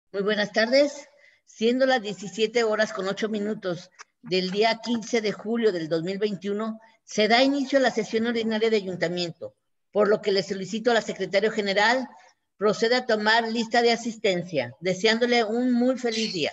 Muy buenas tardes. Siendo las 17:08 del día 15 de julio del 2021, se da inicio a la sesión ordinaria de ayuntamiento, por lo que le solicito a la secretaria general proceda a tomar lista de asistencia, deseándole un muy feliz día.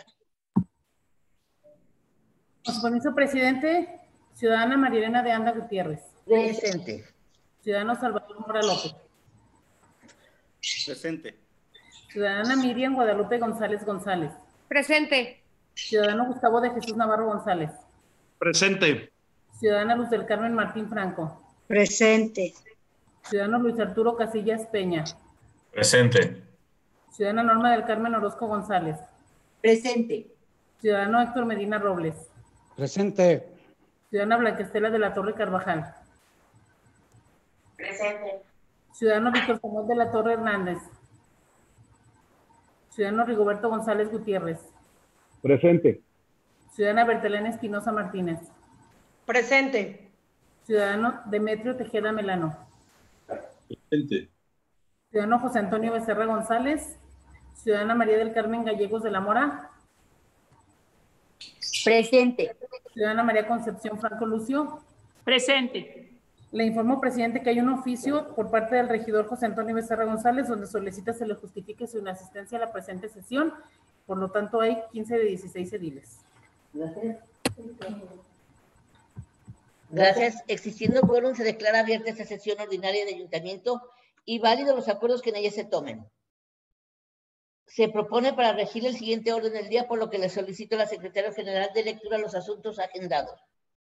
Con su permiso, presidente, ciudadana Marilena de Anda Gutiérrez. Presente. Ciudadano Salvador Mora López. Presente. Ciudadana Miriam Guadalupe González González. Presente. Ciudadano Gustavo de Jesús Navarro González. Presente. Ciudadana Luz del Carmen Martín Franco. Presente. Ciudadano Luis Arturo Casillas Peña. Presente. Ciudadana Norma del Carmen Orozco González. Presente. Ciudadano Héctor Medina Robles. Presente. Ciudadana Blanca Estela de la Torre Carvajal. Presente. Ciudadano Víctor Samuel de la Torre Hernández. Ciudadano Rigoberto González Gutiérrez. Presente. Ciudadana Bertelena Espinosa Martínez. Presente. Ciudadano Demetrio Tejeda Melano. Presente. Ciudadano José Antonio Becerra González. Ciudadana María del Carmen Gallegos de la Mora. Presente. Ciudadana María Concepción Franco Lucio. Presente. Le informo, presidente, que hay un oficio por parte del regidor José Antonio Becerra González donde solicita se le justifique su inasistencia a la presente sesión. Por lo tanto, hay 15 de 16 ediles. Gracias. Existiendo quórum, se declara abierta esta sesión ordinaria de ayuntamiento y válidos los acuerdos que en ella se tomen. Se propone para regir el siguiente orden del día, por lo que le solicito a la secretaria general de lectura los asuntos agendados.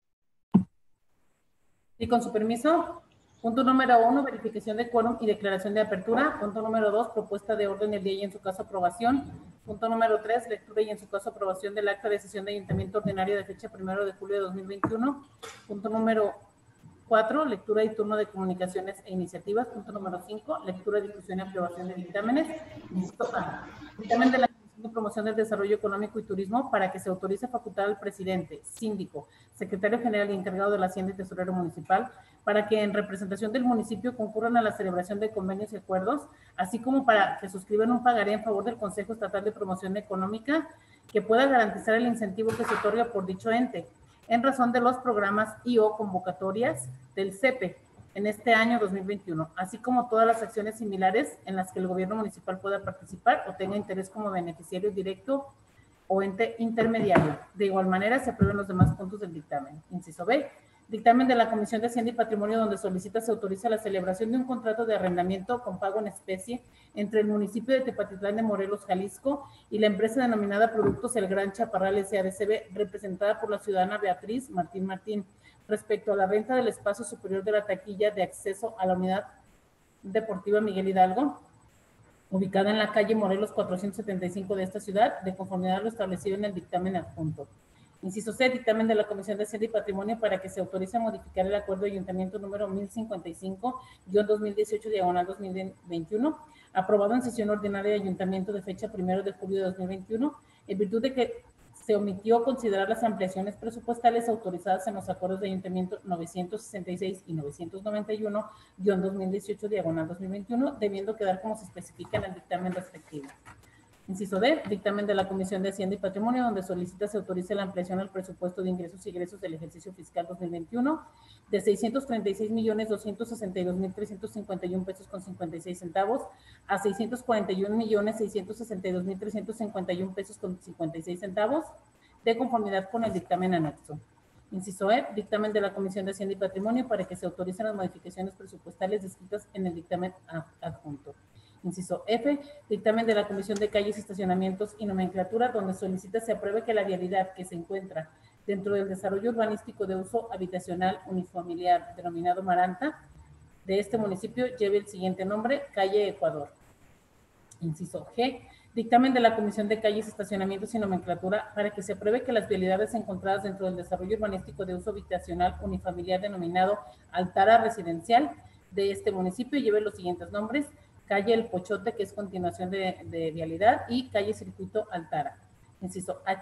Y con su permiso, punto número 1, verificación de quórum y declaración de apertura. Punto número 2, propuesta de orden del día y en su caso aprobación. Punto número 3, lectura y en su caso aprobación del acta de sesión de ayuntamiento ordinario de fecha 1 de julio de 2021. Punto número 4, lectura y turno de comunicaciones e iniciativas. Punto número 5, lectura, discusión y aprobación de dictámenes. Dictamen de la Comisión de Promoción del Desarrollo Económico y Turismo para que se autorice a facultar al presidente, síndico, secretario general y encargado de la Hacienda y tesorero municipal para que en representación del municipio concurran a la celebración de convenios y acuerdos, así como para que suscriban un pagaré en favor del Consejo Estatal de Promoción Económica que pueda garantizar el incentivo que se otorga por dicho ente en razón de los programas y o convocatorias del CEPE en este año 2021, así como todas las acciones similares en las que el gobierno municipal pueda participar o tenga interés como beneficiario directo o ente intermediario. De igual manera, se aprueban los demás puntos del dictamen. Inciso B, dictamen de la Comisión de Hacienda y Patrimonio donde solicita se autoriza la celebración de un contrato de arrendamiento con pago en especie entre el municipio de Tepatitlán de Morelos, Jalisco, y la empresa denominada Productos El Gran Chaparral S.A.D.C.B., representada por la ciudadana Beatriz Martín, respecto a la renta del espacio superior de la taquilla de acceso a la unidad deportiva Miguel Hidalgo, ubicada en la calle Morelos 475 de esta ciudad, de conformidad a lo establecido en el dictamen adjunto. Inciso C, dictamen de la Comisión de Hacienda y Patrimonio para que se autorice a modificar el acuerdo de ayuntamiento número 1055-2018/2021, aprobado en sesión ordinaria de ayuntamiento de fecha 1 de julio de 2021, en virtud de que se omitió considerar las ampliaciones presupuestales autorizadas en los acuerdos de ayuntamiento 966 y 991-2018/2021, debiendo quedar como se especifica en el dictamen respectivo. Inciso D, dictamen de la Comisión de Hacienda y Patrimonio, donde solicita se autorice la ampliación al presupuesto de ingresos y egresos del ejercicio fiscal 2021 de 636,262,351 pesos con 56 centavos a 641,662,351 pesos con 56 centavos, de conformidad con el dictamen anexo. Inciso E, dictamen de la Comisión de Hacienda y Patrimonio para que se autoricen las modificaciones presupuestales descritas en el dictamen adjunto. Inciso F, dictamen de la Comisión de Calles, Estacionamientos y Nomenclatura, donde solicita se apruebe que la vialidad que se encuentra dentro del desarrollo urbanístico de uso habitacional unifamiliar denominado Maranta de este municipio lleve el siguiente nombre: Calle Ecuador. Inciso G, dictamen de la Comisión de Calles, Estacionamientos y Nomenclatura para que se apruebe que las vialidades encontradas dentro del desarrollo urbanístico de uso habitacional unifamiliar denominado Altara Residencial de este municipio lleve los siguientes nombres: calle El Pochote, que es continuación de vialidad, y calle Circuito Altara. Inciso H,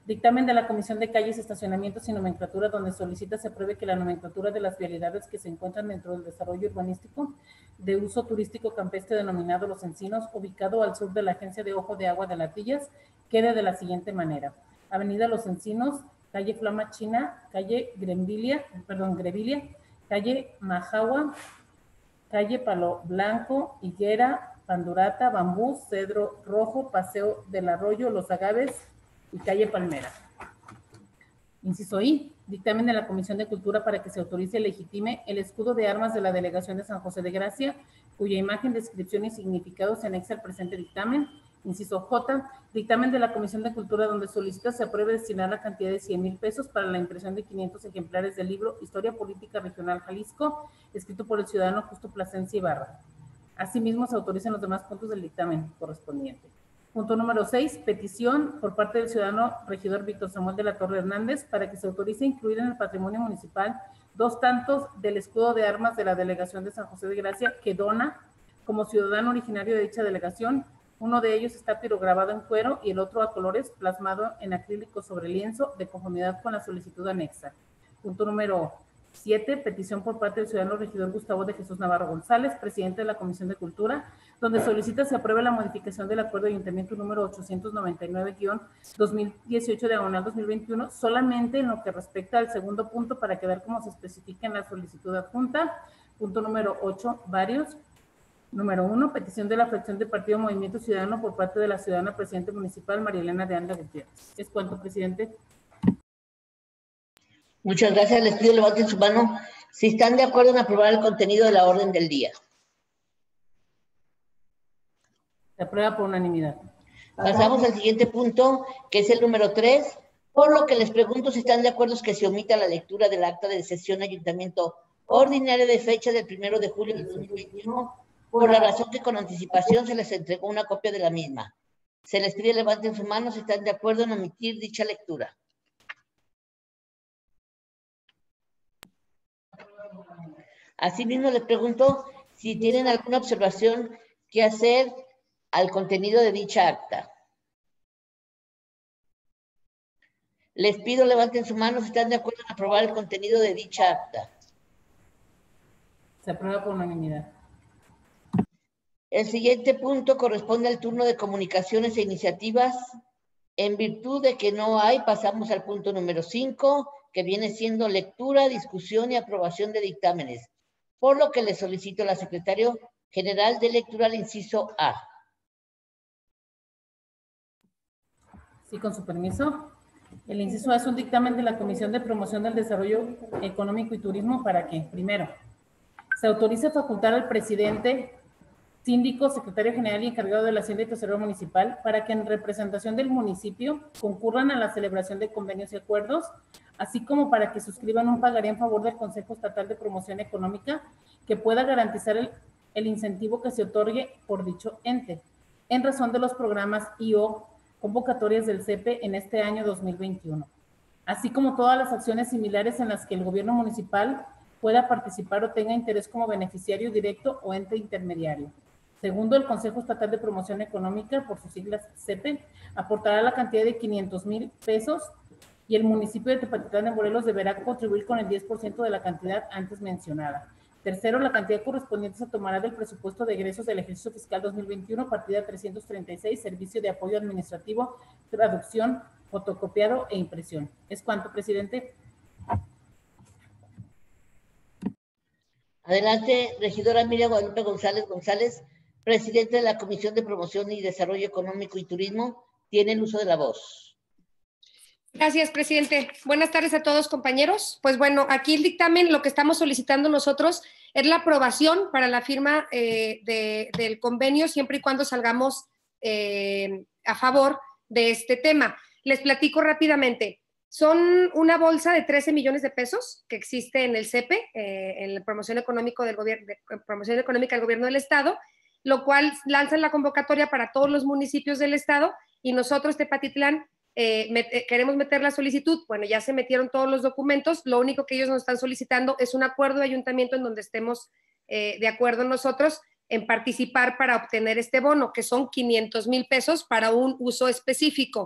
Dictamen de la Comisión de Calles, Estacionamientos y Nomenclatura, donde solicita se apruebe que la nomenclatura de las vialidades que se encuentran dentro del desarrollo urbanístico de uso turístico campestre denominado Los Encinos, ubicado al sur de la Agencia de Ojo de Agua de Latillas, quede de la siguiente manera: Avenida Los Encinos, calle Flama China, calle Grevilia, calle Majagua, calle Palo Blanco, Higuera, Pandurata, Bambú, Cedro Rojo, Paseo del Arroyo, Los Agaves y calle Palmera. Inciso I, dictamen de la Comisión de Cultura para que se autorice y legitime el escudo de armas de la Delegación de San José de Gracia, cuya imagen, descripción y significado se anexa al presente dictamen. Inciso J, dictamen de la Comisión de Cultura donde solicita se apruebe destinar la cantidad de 100,000 pesos para la impresión de 500 ejemplares del libro Historia Política Regional Jalisco, escrito por el ciudadano Justo Plasencia Ibarra. Asimismo, se autorizan los demás puntos del dictamen correspondiente. Punto número 6, petición por parte del ciudadano regidor Víctor Samuel de la Torre Hernández para que se autorice incluir en el patrimonio municipal 2 tantos del escudo de armas de la Delegación de San José de Gracia que dona como ciudadano originario de dicha delegación. Uno de ellos está pirograbado en cuero y el otro a colores plasmado en acrílico sobre lienzo de conformidad con la solicitud anexa. Punto número 7, petición por parte del ciudadano regidor Gustavo de Jesús Navarro González, presidente de la Comisión de Cultura, donde solicita se apruebe la modificación del acuerdo de ayuntamiento número 899-2018/2021, solamente en lo que respecta al segundo punto para quedar como se especifica en la solicitud adjunta. Punto número 8, varios. Número 1, petición de la fracción de Partido Movimiento Ciudadano por parte de la ciudadana presidente municipal María Elena de Anda Gutiérrez. Es cuanto, presidente. Muchas gracias. Les pido levanten su mano si están de acuerdo en aprobar el contenido de la orden del día. Se aprueba por unanimidad. Pasamos al siguiente punto, que es el número 3. Por lo que les pregunto si están de acuerdo que se omita la lectura del acta de sesión ayuntamiento ordinaria de fecha del 1 de julio de 2021, por la razón que con anticipación se les entregó una copia de la misma. Se les pide levanten su mano si están de acuerdo en omitir dicha lectura. Asimismo, les pregunto si tienen alguna observación que hacer al contenido de dicha acta. Les pido levanten su mano si están de acuerdo en aprobar el contenido de dicha acta. Se aprueba por unanimidad. El siguiente punto corresponde al turno de comunicaciones e iniciativas. En virtud de que no hay, pasamos al punto número 5, que viene siendo lectura, discusión y aprobación de dictámenes, por lo que le solicito al secretario general de lectura al inciso A. Sí, con su permiso. El inciso A es un dictamen de la Comisión de Promoción del Desarrollo Económico y Turismo para que, primero, se autorice facultar al presidente, síndico, secretario general y encargado de la Hacienda y Tesorero Municipal para que en representación del municipio concurran a la celebración de convenios y acuerdos, así como para que suscriban un pagaré en favor del Consejo Estatal de Promoción Económica que pueda garantizar el incentivo que se otorgue por dicho ente, en razón de los programas y/o convocatorias del CEPE en este año 2021, así como todas las acciones similares en las que el gobierno municipal pueda participar o tenga interés como beneficiario directo o ente intermediario. Segundo, el Consejo Estatal de Promoción Económica, por sus siglas CEPE, aportará la cantidad de 500,000 pesos y el municipio de Tepatitlán de Morelos deberá contribuir con el 10% de la cantidad antes mencionada. Tercero, la cantidad correspondiente se tomará del presupuesto de egresos del ejercicio fiscal 2021, partida 336, servicio de apoyo administrativo, traducción, fotocopiado e impresión. ¿Es cuánto, presidente? Adelante, regidora Miriam Guadalupe González, presidente de la Comisión de Promoción y Desarrollo Económico y Turismo, tiene el uso de la voz. Gracias, presidente. Buenas tardes a todos, compañeros. Pues bueno, aquí el dictamen, lo que estamos solicitando nosotros es la aprobación para la firma del convenio, siempre y cuando salgamos a favor de este tema. Les platico rápidamente. Son una bolsa de 13 millones de pesos que existe en el CEPE, en la promoción económica del gobierno del Estado, lo cual lanzan la convocatoria para todos los municipios del Estado y nosotros, Tepatitlán, queremos meter la solicitud. Bueno, ya se metieron todos los documentos, lo único que ellos nos están solicitando es un acuerdo de ayuntamiento en donde estemos de acuerdo nosotros en participar para obtener este bono, que son 500,000 pesos para un uso específico.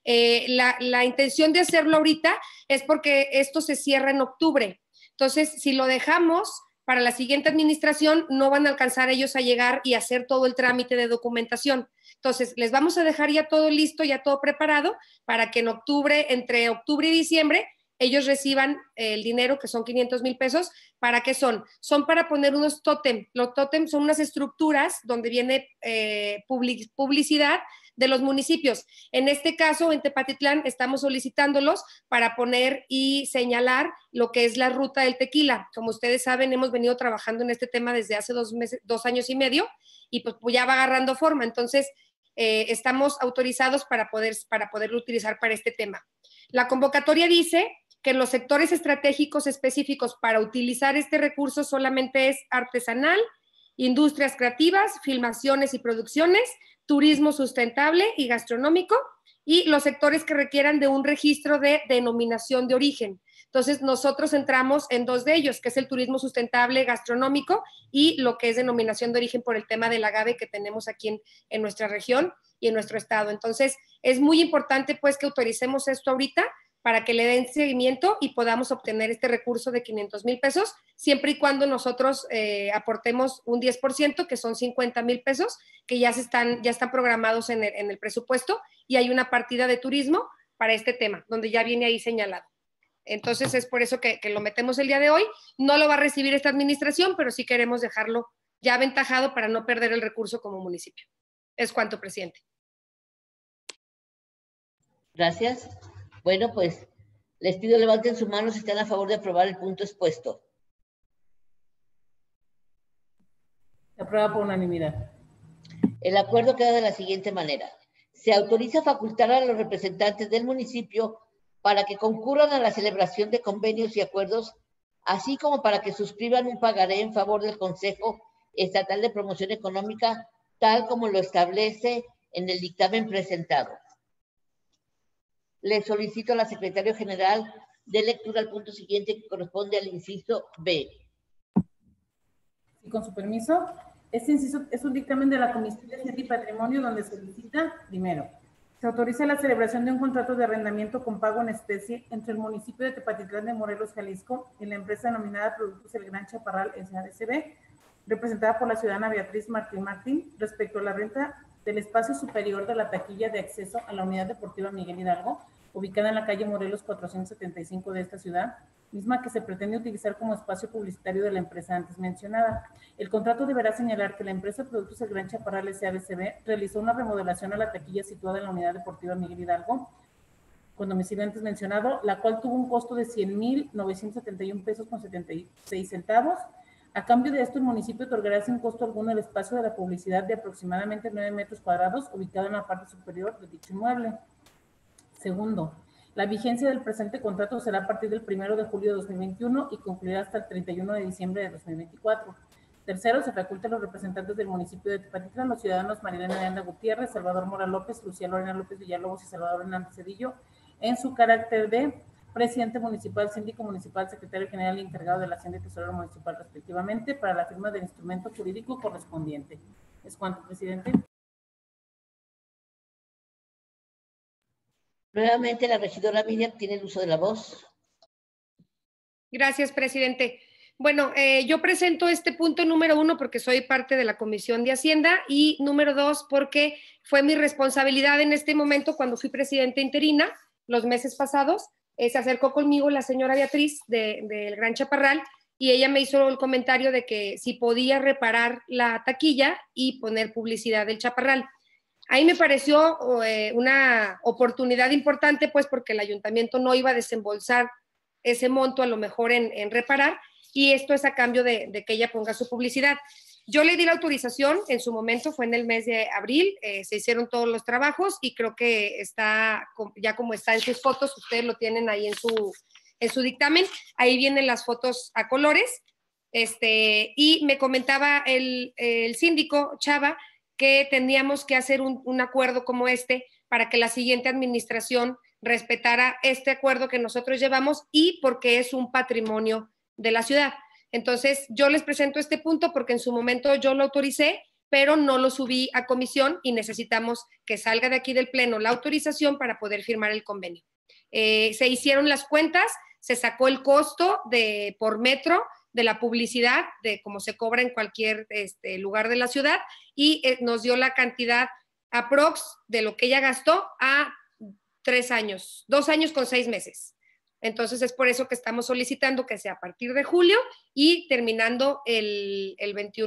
La intención de hacerlo ahorita es porque esto se cierra en octubre. Entonces, si lo dejamos para la siguiente administración, no van a alcanzar ellos a llegar y hacer todo el trámite de documentación. Entonces, les vamos a dejar ya todo listo, ya todo preparado, para que en octubre, entre octubre y diciembre, ellos reciban el dinero, que son 500,000 pesos. ¿Para qué son? Son para poner unos tótem. Los tótem son unas estructuras donde viene publicidad de los municipios. En este caso, en Tepatitlán, estamos solicitándolos para poner y señalar lo que es la ruta del tequila. Como ustedes saben, hemos venido trabajando en este tema desde hace 2 años y medio, y pues ya va agarrando forma. Entonces, estamos autorizados para poderlo utilizar para este tema. La convocatoria dice que en los sectores estratégicos específicos para utilizar este recurso solamente es artesanal, industrias creativas, filmaciones y producciones, turismo sustentable y gastronómico, y los sectores que requieran de un registro de denominación de origen. Entonces, nosotros entramos en 2 de ellos, que es el turismo sustentable gastronómico y lo que es denominación de origen por el tema del agave que tenemos aquí en nuestra región y en nuestro estado. Entonces, es muy importante pues que autoricemos esto ahorita para que le den seguimiento y podamos obtener este recurso de 500,000 pesos, siempre y cuando nosotros aportemos un 10%, que son 50,000 pesos, que ya están programados en el presupuesto, y hay una partida de turismo para este tema, donde ya viene ahí señalado. Entonces, es por eso que lo metemos el día de hoy. No lo va a recibir esta administración, pero sí queremos dejarlo ya aventajado para no perder el recurso como municipio. Es cuanto, presidente. Gracias. Bueno, pues les pido levanten su mano si están a favor de aprobar el punto expuesto. Se aprueba por unanimidad. El acuerdo queda de la siguiente manera. Se autoriza facultar a los representantes del municipio para que concurran a la celebración de convenios y acuerdos, así como para que suscriban un pagaré en favor del Consejo Estatal de Promoción Económica, tal como lo establece en el dictamen presentado. Le solicito a la Secretaria General de lectura al punto siguiente, que corresponde al inciso B. Y con su permiso, este inciso es un dictamen de la Comisión de Hacienda y Patrimonio, donde solicita, primero, se autoriza la celebración de un contrato de arrendamiento con pago en especie entre el municipio de Tepatitlán de Morelos, Jalisco, y la empresa denominada Productos El Gran Chaparral S.A.D.C.B., representada por la ciudadana Beatriz Martín, respecto a la renta del espacio superior de la taquilla de acceso a la Unidad Deportiva Miguel Hidalgo, ubicada en la calle Morelos 475 de esta ciudad, misma que se pretende utilizar como espacio publicitario de la empresa antes mencionada. El contrato deberá señalar que la empresa Productos El Gran Chaparral S.A.D.C.B. realizó una remodelación a la taquilla situada en la Unidad Deportiva Miguel Hidalgo, con domicilio antes mencionado, la cual tuvo un costo de 100,971 pesos con 76 centavos. A cambio de esto, el municipio otorgará sin costo alguno el espacio de la publicidad de aproximadamente 9 metros cuadrados, ubicado en la parte superior de dicho inmueble. Segundo, la vigencia del presente contrato será a partir del 1 de julio de 2021 y concluirá hasta el 31 de diciembre de 2024. Tercero, se faculta a los representantes del municipio de Tepatitlán, los ciudadanos Marilena Aranda Gutiérrez, Salvador Mora López, Lucía Lorena López Villalobos y Salvador Hernández Cedillo, en su carácter de presidente municipal, síndico municipal, secretario general y encargado de la Hacienda y tesorero municipal, respectivamente, para la firma del instrumento jurídico correspondiente. ¿Es cuanto, presidente? Nuevamente, la regidora Miriam tiene el uso de la voz. Gracias, presidente. Bueno, yo presento este punto número 1 porque soy parte de la Comisión de Hacienda, y número 2 porque fue mi responsabilidad en este momento cuando fui presidenta interina los meses pasados. Se acercó conmigo la señora Beatriz del Gran Chaparral y ella me hizo el comentario de que si podía reparar la taquilla y poner publicidad del Chaparral. Ahí me pareció una oportunidad importante, pues porque el ayuntamiento no iba a desembolsar ese monto a lo mejor en reparar, y esto es a cambio de que ella ponga su publicidad. Yo le di la autorización en su momento, fue en el mes de abril, se hicieron todos los trabajos y creo que está, ya como está en sus fotos, ustedes lo tienen ahí en su dictamen, ahí vienen las fotos a colores, y me comentaba el síndico Chava que tendríamos que hacer un acuerdo como este para que la siguiente administración respetara este acuerdo que nosotros llevamos, y porque es un patrimonio de la ciudad. Entonces, yo les presento este punto porque en su momento yo lo autoricé pero no lo subí a comisión y necesitamos que salga de aquí del Pleno la autorización para poder firmar el convenio. Se hicieron las cuentas, se sacó el costo por metro de la publicidad, de cómo se cobra en cualquier lugar de la ciudad, y nos dio la cantidad aprox de lo que ella gastó a 3 años, 2 años con 6 meses. Entonces es por eso que estamos solicitando que sea a partir de julio y terminando el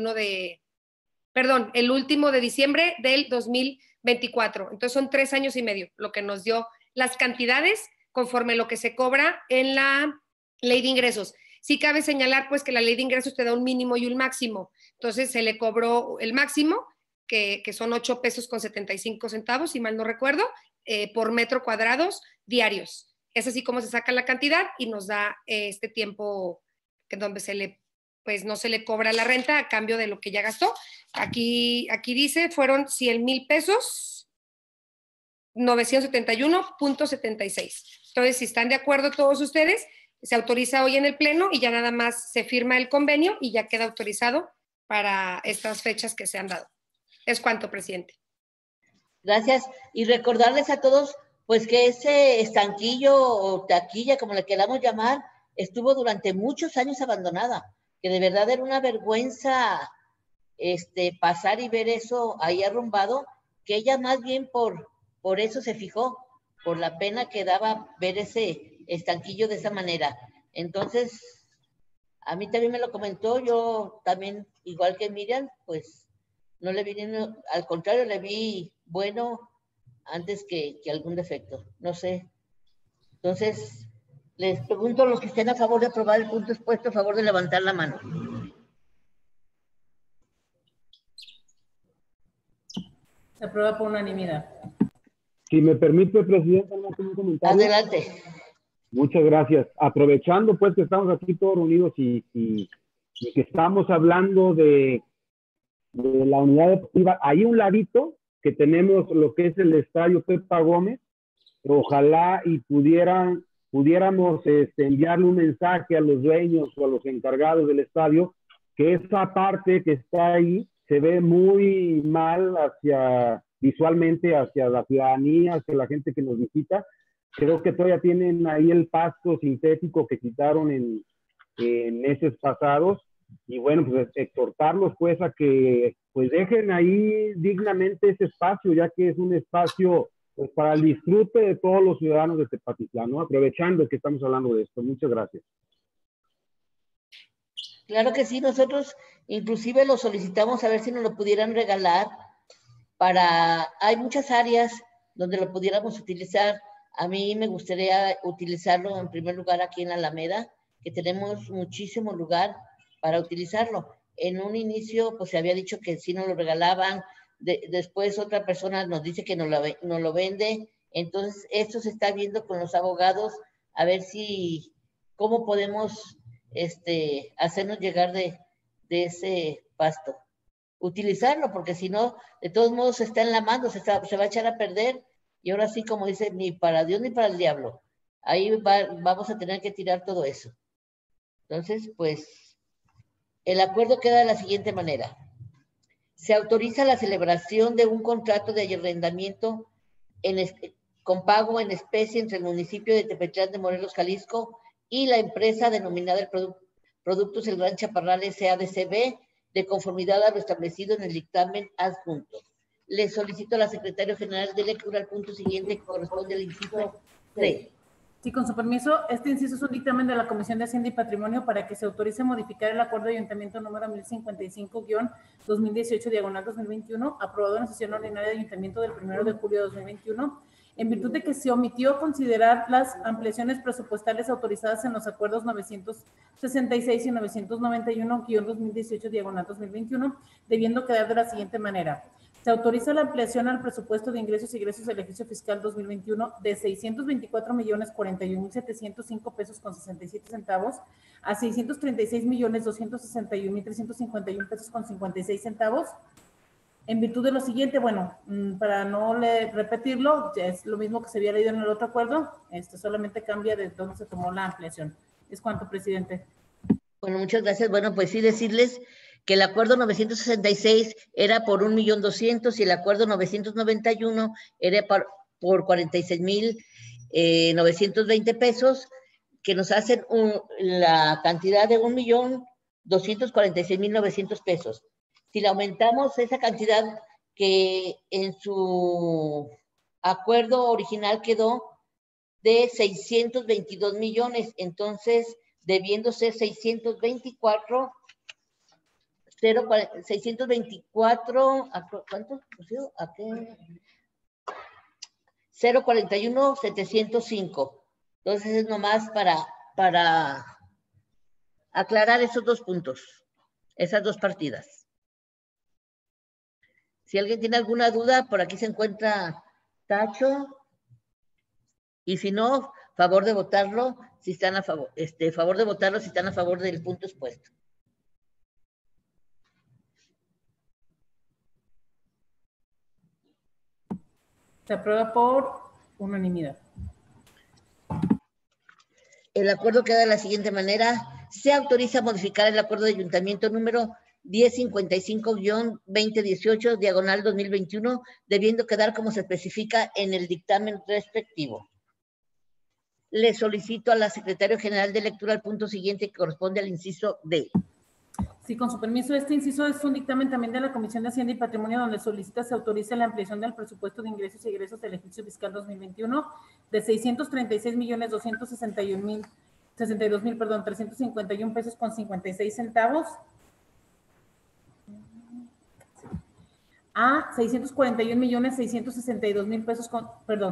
último de diciembre del 2024. Entonces son 3 años y medio lo que nos dio las cantidades conforme lo que se cobra en la ley de ingresos. Sí cabe señalar pues que la ley de ingresos te da un mínimo y un máximo. Entonces se le cobró el máximo, que son 8 pesos con 75 centavos, si mal no recuerdo, por metro cuadrados diarios. Es así como se saca la cantidad y nos da este tiempo donde no se le cobra la renta a cambio de lo que ya gastó. Aquí dice, fueron 100,000 pesos, 971.76. Entonces, si están de acuerdo todos ustedes, se autoriza hoy en el Pleno y ya nada más se firma el convenio y ya queda autorizado para estas fechas que se han dado. Es cuanto, presidente. Gracias. Y recordarles a todos, pues, que ese estanquillo o taquilla, como le queramos llamar, estuvo durante muchos años abandonada, que de verdad era una vergüenza pasar y ver eso ahí arrumbado, que ella más bien por eso se fijó, por la pena que daba ver ese estanquillo de esa manera. Entonces, a mí también me lo comentó, yo también, igual que Miriam, pues no le vi, al contrario, le vi bueno antes que algún defecto, no sé. Entonces, les pregunto a los que estén a favor de aprobar el punto expuesto, a favor de levantar la mano. Se aprueba por unanimidad. Si me permite, presidente, un comentario. Adelante. Muchas gracias. Aprovechando pues que estamos aquí todos reunidos y que estamos hablando de la unidad deportiva, ahí un ladito que tenemos lo que es el estadio Pepa Gómez, ojalá y pudiéramos enviarle un mensaje a los dueños o a los encargados del estadio, que esa parte que está ahí se ve muy mal visualmente hacia la ciudadanía, hacia la gente que nos visita. Creo que todavía tienen ahí el pasto sintético que quitaron en meses pasados, y bueno, pues exhortarlos pues a que pues dejen ahí dignamente ese espacio, ya que es un espacio pues para el disfrute de todos los ciudadanos de Tepatitlán, ¿no? Aprovechando que estamos hablando de esto. Muchas gracias. Claro que sí, nosotros inclusive lo solicitamos a ver si nos lo pudieran regalar hay muchas áreas donde lo pudiéramos utilizar. A mí me gustaría utilizarlo en primer lugar aquí en Alameda, que tenemos muchísimo lugar para utilizarlo. En un inicio, pues se había dicho que sí nos lo regalaban, después otra persona nos dice que nos lo vende. Entonces, esto se está viendo con los abogados, a ver cómo podemos hacernos llegar de ese pasto. Utilizarlo, porque si no, de todos modos se está enlamando, se va a echar a perder, y ahora sí, como dice, ni para Dios ni para el diablo. Ahí vamos a tener que tirar todo eso. Entonces, pues, el acuerdo queda de la siguiente manera. Se autoriza la celebración de un contrato de arrendamiento con pago en especie entre el municipio de Tepetlán de Morelos, Jalisco, y la empresa denominada el Productos El Gran Chaparral SADCB, de conformidad a lo establecido en el dictamen adjunto. Le solicito a la secretaria general de lectura al punto siguiente que corresponde al inciso 3. Sí, con su permiso, este inciso es un dictamen de la Comisión de Hacienda y Patrimonio para que se autorice modificar el acuerdo de ayuntamiento número 1055-2018/2021, aprobado en la sesión ordinaria de ayuntamiento del 1 de julio de 2021, en virtud de que se omitió considerar las ampliaciones presupuestales autorizadas en los acuerdos 966 y 991-2018/2021, debiendo quedar de la siguiente manera. Se autoriza la ampliación al presupuesto de ingresos y egresos del ejercicio fiscal 2021 de 624,041,705 pesos con 67 centavos a 636,261,351 pesos con 56 centavos. En virtud de lo siguiente, bueno, para no repetirlo, ya es lo mismo que se había leído en el otro acuerdo, solamente cambia de dónde se tomó la ampliación. Es cuanto, presidente. Bueno, muchas gracias. Bueno, pues sí decirles que el acuerdo 966 era por 1,200,000 y el acuerdo 991 era por 46,920 pesos, que nos hacen la cantidad de 1,246,900 pesos. Si le aumentamos esa cantidad que en su acuerdo original quedó de 622 millones, entonces debiendo ser 624, ¿cuánto? ¿A qué? 041,705. Entonces es nomás para aclarar esos dos puntos, esas dos partidas. Si alguien tiene alguna duda, por aquí se encuentra Tacho. Y si no, favor de votarlo si están a favor, favor de votarlo si están a favor del punto expuesto. Se aprueba por unanimidad. El acuerdo queda de la siguiente manera. Se autoriza a modificar el acuerdo de ayuntamiento número 1055-2018, diagonal 2021, debiendo quedar como se especifica en el dictamen respectivo. Le solicito a la Secretaria General de Lectura el punto siguiente que corresponde al inciso D. Sí, con su permiso, este inciso es un dictamen también de la Comisión de Hacienda y Patrimonio, donde solicita se autorice la ampliación del presupuesto de ingresos y egresos del ejercicio fiscal 2021 de 636,262,351 pesos con 56 centavos a 641,662,000 pesos con,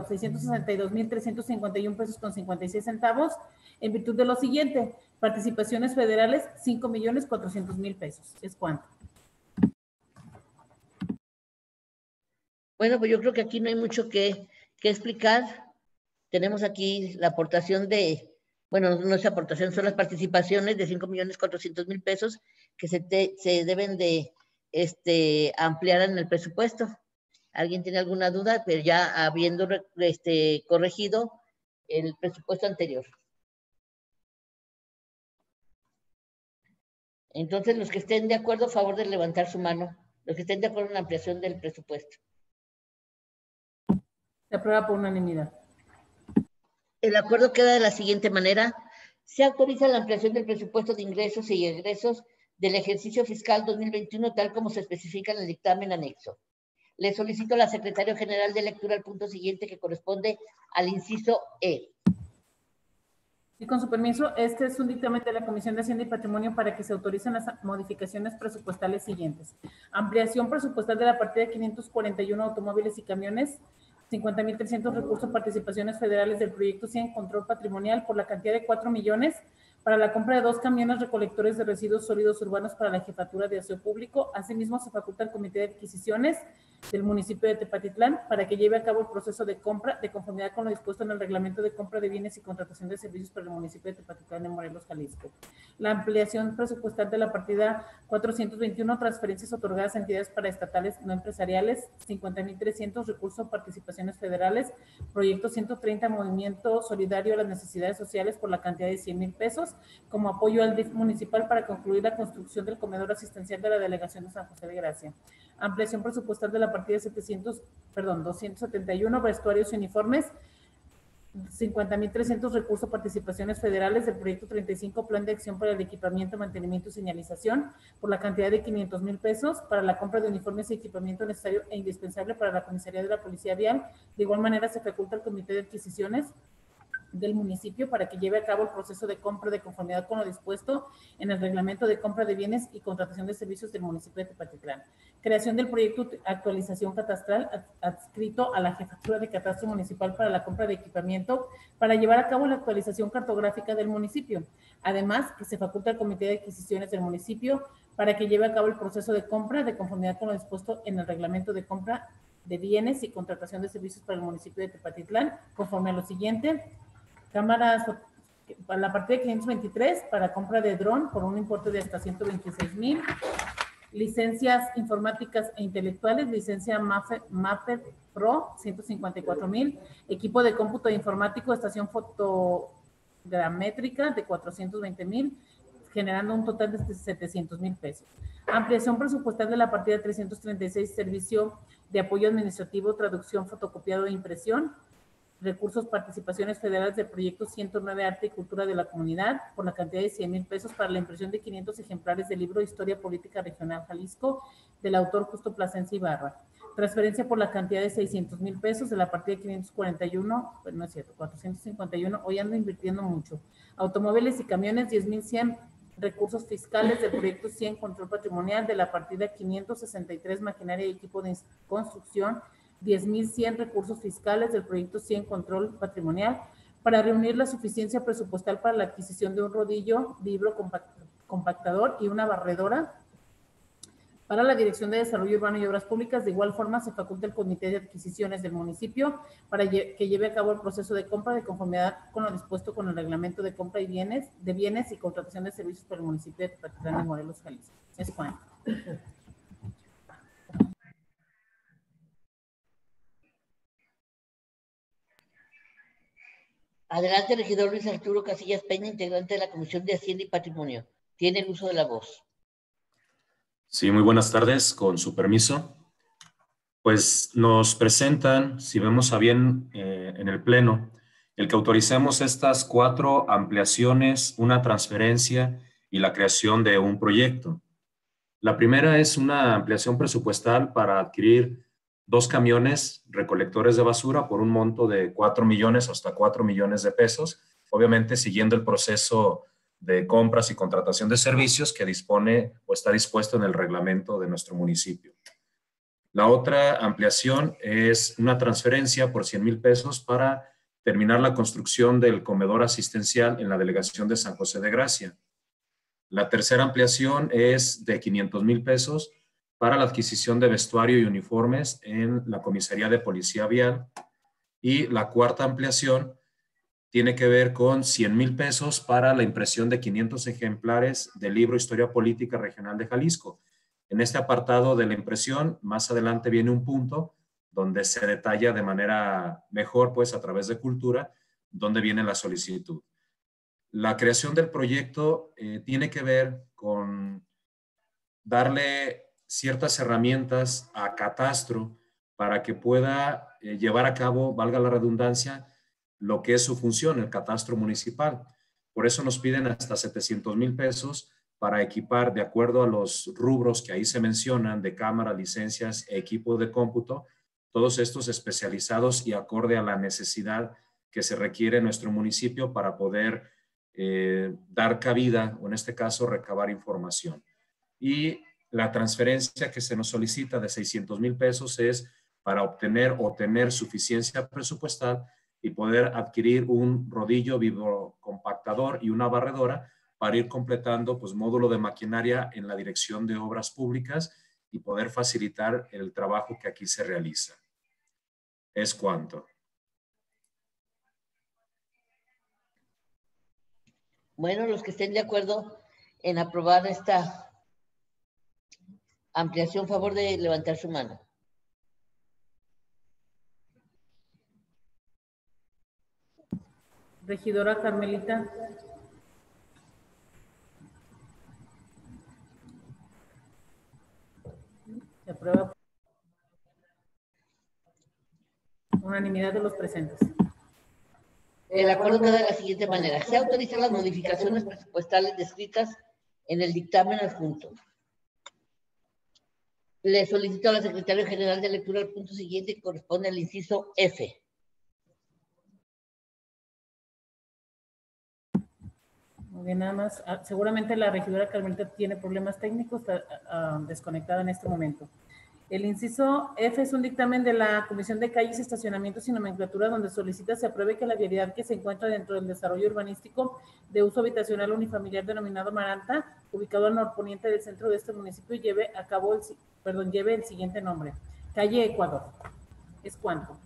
662,351 pesos con 56 centavos, en virtud de lo siguiente: participaciones federales, 5,400,000 pesos. ¿Es cuánto? Bueno, pues yo creo que aquí no hay mucho que explicar. Tenemos aquí la aportación bueno, no es aportación, son las participaciones de 5,400,000 pesos que se deben de ampliar en el presupuesto. ¿Alguien tiene alguna duda? Pero ya habiendo corregido el presupuesto anterior. Entonces, los que estén de acuerdo, a favor de levantar su mano. Los que estén de acuerdo en la ampliación del presupuesto. Se aprueba por unanimidad. El acuerdo queda de la siguiente manera. Se autoriza la ampliación del presupuesto de ingresos y egresos del ejercicio fiscal 2021, tal como se especifica en el dictamen anexo. Le solicito a la Secretaria General de Lectura el punto siguiente que corresponde al inciso E. Y con su permiso, este es un dictamen de la Comisión de Hacienda y Patrimonio para que se autoricen las modificaciones presupuestales siguientes. Ampliación presupuestal de la partida de 541 automóviles y camiones, 50,300 recursos participaciones federales del proyecto 100 control patrimonial por la cantidad de 4 millones para la compra de 2 camiones recolectores de residuos sólidos urbanos para la Jefatura de Aseo Público. Asimismo, se faculta al Comité de Adquisiciones del municipio de Tepatitlán para que lleve a cabo el proceso de compra de conformidad con lo dispuesto en el reglamento de compra de bienes y contratación de servicios para el municipio de Tepatitlán en Morelos, Jalisco. La ampliación presupuestal de la partida 421, transferencias otorgadas a entidades paraestatales no empresariales, 50,300 recursos participaciones federales, proyecto 130 movimiento solidario a las necesidades sociales por la cantidad de 100,000 pesos, como apoyo al DIF municipal para concluir la construcción del comedor asistencial de la delegación de San José de Gracia. Ampliación presupuestal de la partida 271, vestuarios y uniformes, 50,300 recursos participaciones federales del proyecto 35, plan de acción para el equipamiento, mantenimiento y señalización, por la cantidad de 500,000 pesos para la compra de uniformes y equipamiento necesario e indispensable para la comisaría de la Policía Vial. De igual manera, se faculta al Comité de Adquisiciones del municipio para que lleve a cabo el proceso de compra de conformidad con lo dispuesto en el reglamento de compra de bienes y contratación de servicios del municipio de Tepatitlán. Creación del proyecto actualización catastral adscrito a la Jefatura de Catastro Municipal para la compra de equipamiento para llevar a cabo la actualización cartográfica del municipio. Además, que se faculta al Comité de Adquisiciones del municipio para que lleve a cabo el proceso de compra de conformidad con lo dispuesto en el reglamento de compra de bienes y contratación de servicios para el municipio de Tepatitlán, conforme a lo siguiente: cámaras, para la partida de 523 para compra de dron por un importe de hasta 126,000. Licencias informáticas e intelectuales, licencia Mapper Pro, 154,000. Equipo de cómputo informático, estación fotogramétrica de 420,000. generando un total de 700,000 pesos. Ampliación presupuestal de la partida 336, servicio de apoyo administrativo, traducción, fotocopiado e impresión. Recursos, participaciones federales del proyecto 109 Arte y Cultura de la Comunidad, por la cantidad de 100,000 pesos para la impresión de 500 ejemplares del libro Historia Política Regional Jalisco, del autor Justo Plasencia Ibarra. Transferencia por la cantidad de 600,000 pesos de la partida 541, pues no es cierto, 451, hoy ando invirtiendo mucho. Automóviles y camiones, 10,100. Recursos fiscales del proyecto 100, control patrimonial, de la partida 563, maquinaria y equipo de construcción, 10,100 recursos fiscales del proyecto 100, control patrimonial, para reunir la suficiencia presupuestal para la adquisición de un rodillo, libro compactador y una barredora para la Dirección de Desarrollo Urbano y Obras Públicas. De igual forma, se faculta el Comité de Adquisiciones del municipio para que lleve a cabo el proceso de compra de conformidad con lo dispuesto con el reglamento de compra de bienes y contratación de servicios para el municipio de Tepatitlán de Morelos, Jalisco. Es cuanto. Adelante, regidor Luis Arturo Casillas Peña, integrante de la Comisión de Hacienda y Patrimonio. Tiene el uso de la voz. Sí, muy buenas tardes, con su permiso. Pues nos presentan, si vemos a bien en el Pleno, el que autoricemos estas 4 ampliaciones, una transferencia y la creación de un proyecto. La primera es una ampliación presupuestal para adquirir 2 camiones recolectores de basura por un monto de 4 millones hasta 4 millones de pesos, obviamente siguiendo el proceso de compras y contratación de servicios que dispone o está dispuesto en el reglamento de nuestro municipio. La otra ampliación es una transferencia por 100,000 pesos para terminar la construcción del comedor asistencial en la delegación de San José de Gracia. La tercera ampliación es de 500,000 pesos para la adquisición de vestuario y uniformes en la Comisaría de Policía Vial. Y la cuarta ampliación tiene que ver con 100,000 pesos para la impresión de 500 ejemplares del libro Historia Política Regional de Jalisco. En este apartado de la impresión, más adelante viene un punto donde se detalla de manera mejor, pues a través de cultura, dónde viene la solicitud. La creación del proyecto tiene que ver con darle ciertas herramientas a Catastro para que pueda llevar a cabo, valga la redundancia, lo que es su función, el catastro municipal. Por eso nos piden hasta 700,000 pesos para equipar, de acuerdo a los rubros que ahí se mencionan, de cámara, licencias, equipo de cómputo, todos estos especializados y acorde a la necesidad que se requiere en nuestro municipio para poder dar cabida, o en este caso, recabar información. Y la transferencia que se nos solicita de 600,000 pesos es para obtener o tener suficiencia presupuestal y poder adquirir un rodillo vibrocompactador y una barredora para ir completando pues módulo de maquinaria en la Dirección de Obras Públicas y poder facilitar el trabajo que aquí se realiza. Es cuanto. Bueno, los que estén de acuerdo en aprobar esta ampliación, favor de levantar su mano. Regidora Carmelita. Se aprueba. Unanimidad de los presentes. El acuerdo queda de la siguiente manera. Se autorizan las modificaciones presupuestales descritas en el dictamen adjunto. Le solicito a la Secretaria General de lectura el punto siguiente que corresponde al inciso F. Muy bien, nada más. Seguramente la regidora Carmelita tiene problemas técnicos, está desconectada en este momento. El inciso F es un dictamen de la Comisión de Calles, Estacionamientos y Nomenclatura, donde solicita se apruebe que la vialidad que se encuentra dentro del desarrollo urbanístico de uso habitacional unifamiliar denominado Maranta, ubicado al norponiente del centro de este municipio, lleve el siguiente nombre: Calle Ecuador. ¿Es cuánto?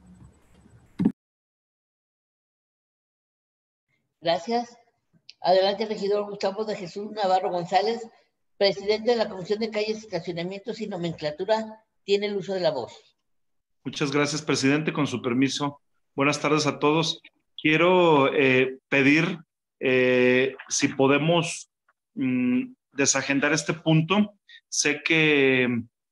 Gracias. Adelante, regidor Gustavo de Jesús Navarro González, presidente de la Comisión de Calles, Estacionamientos y Nomenclatura. Tiene el uso de la voz. Muchas gracias, presidente. Con su permiso. Buenas tardes a todos. Quiero pedir si podemos desagendar este punto. Sé que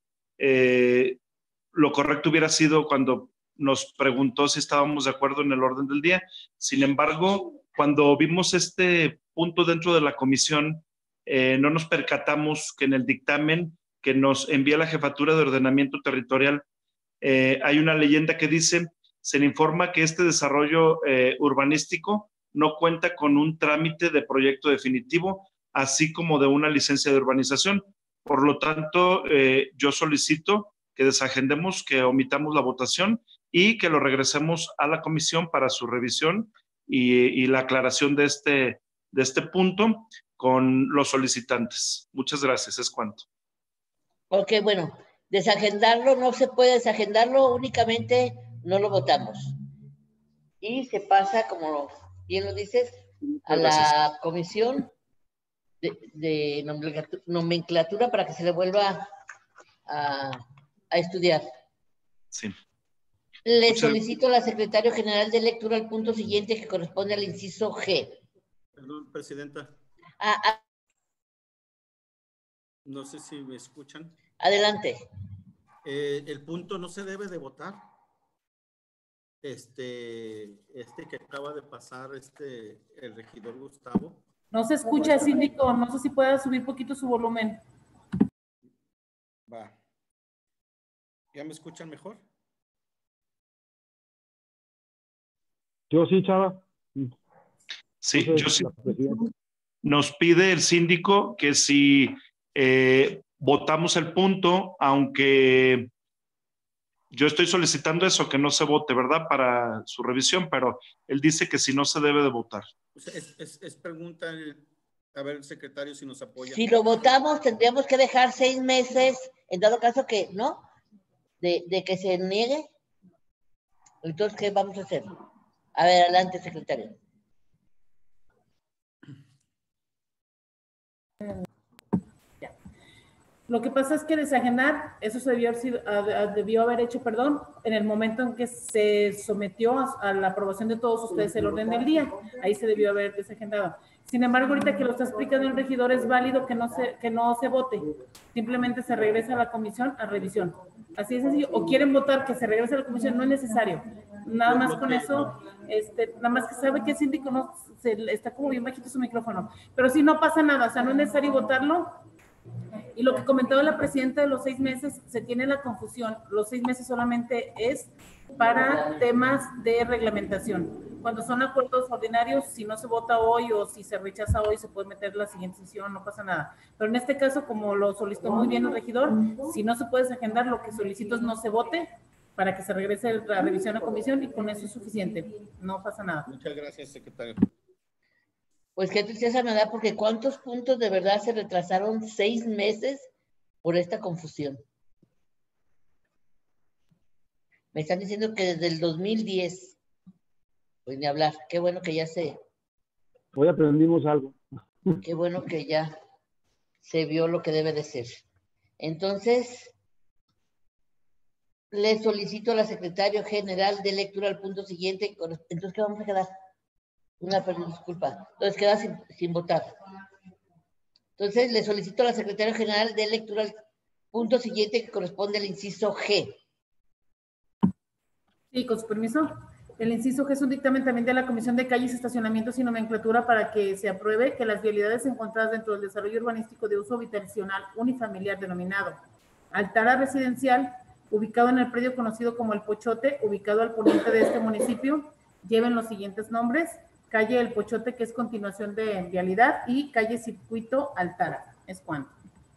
lo correcto hubiera sido cuando nos preguntó si estábamos de acuerdo en el orden del día. Sin embargo, cuando vimos este punto dentro de la comisión, no nos percatamos que en el dictamen que nos envía la Jefatura de Ordenamiento Territorial hay una leyenda que dice: se le informa que este desarrollo urbanístico no cuenta con un trámite de proyecto definitivo, así como de una licencia de urbanización. Por lo tanto, yo solicito que desagendemos, que omitamos la votación y que lo regresemos a la comisión para su revisión y la aclaración de este punto con los solicitantes. Muchas gracias, es cuanto. Ok, bueno, desagendarlo, no se puede desagendarlo, únicamente no lo votamos. Y se pasa, como bien lo dices, a la comisión de nomenclatura para que se le vuelva a estudiar. Sí. Le solicito a la secretaria general de lectura al punto siguiente que corresponde al inciso G. Perdón, presidenta. No sé si me escuchan. Adelante. El punto no se debe de votar. Este que acaba de pasar, el regidor Gustavo. No se escucha, síndico. No sé si pueda subir poquito su volumen. Va. ¿Ya me escuchan mejor? Yo sí, Chava. Sí, yo sí. Nos pide el síndico que si votamos el punto, aunque yo estoy solicitando eso, que no se vote, ¿verdad? Para su revisión, pero él dice que si no se debe de votar. O sea, es pregunta, a ver, secretario, si nos apoya. Si lo votamos, tendríamos que dejar 6 meses, en dado caso que, ¿no? De que se niegue. Entonces, ¿qué vamos a hacer? A ver, adelante, secretario. Lo que pasa es que desagendar, eso se debió haber hecho, en el momento en que se sometió a la aprobación de todos ustedes el orden del día. Ahí se debió haber desagendado. Sin embargo, ahorita que lo está explicando el regidor, es válido que no se vote. Simplemente se regresa a la comisión a revisión. Así es sencillo. O quieren votar que se regrese a la comisión, no es necesario. Nada más con eso, nada más que sabe que el síndico no, está como bien bajito su micrófono. Pero sí, no pasa nada, o sea, no es necesario votarlo. Y lo que comentaba la presidenta de los 6 meses, se tiene la confusión. Los 6 meses solamente es para temas de reglamentación. Cuando son acuerdos ordinarios, si no se vota hoy o si se rechaza hoy, se puede meter la siguiente sesión, no pasa nada. Pero en este caso, como lo solicitó muy bien el regidor, si no se puede agendar, lo que solicito es no se vote para que se regrese la revisión a comisión y con eso es suficiente. No pasa nada. Muchas gracias, secretario. Pues qué tristeza me da, porque ¿cuántos puntos de verdad se retrasaron 6 meses por esta confusión? Me están diciendo que desde el 2010. Pues ni hablar. Qué bueno que ya Hoy aprendimos algo. Qué bueno que ya se vio lo que debe de ser. Entonces, le solicito a la secretaria general de lectura al punto siguiente. Entonces, ¿qué vamos a quedar? Disculpa. Entonces queda sin votar. Entonces, le solicito a la secretaria general de lectura al punto siguiente que corresponde al inciso G. Sí, con su permiso. El inciso G es un dictamen también de la Comisión de Calles, Estacionamientos y Nomenclatura para que se apruebe que las vialidades encontradas dentro del desarrollo urbanístico de uso habitacional unifamiliar denominado Altara Residencial, ubicado en el predio conocido como El Pochote, ubicado al poniente de este municipio, lleven los siguientes nombres: calle El Pochote, que es continuación de vialidad, y calle Circuito Altara. Es cuanto.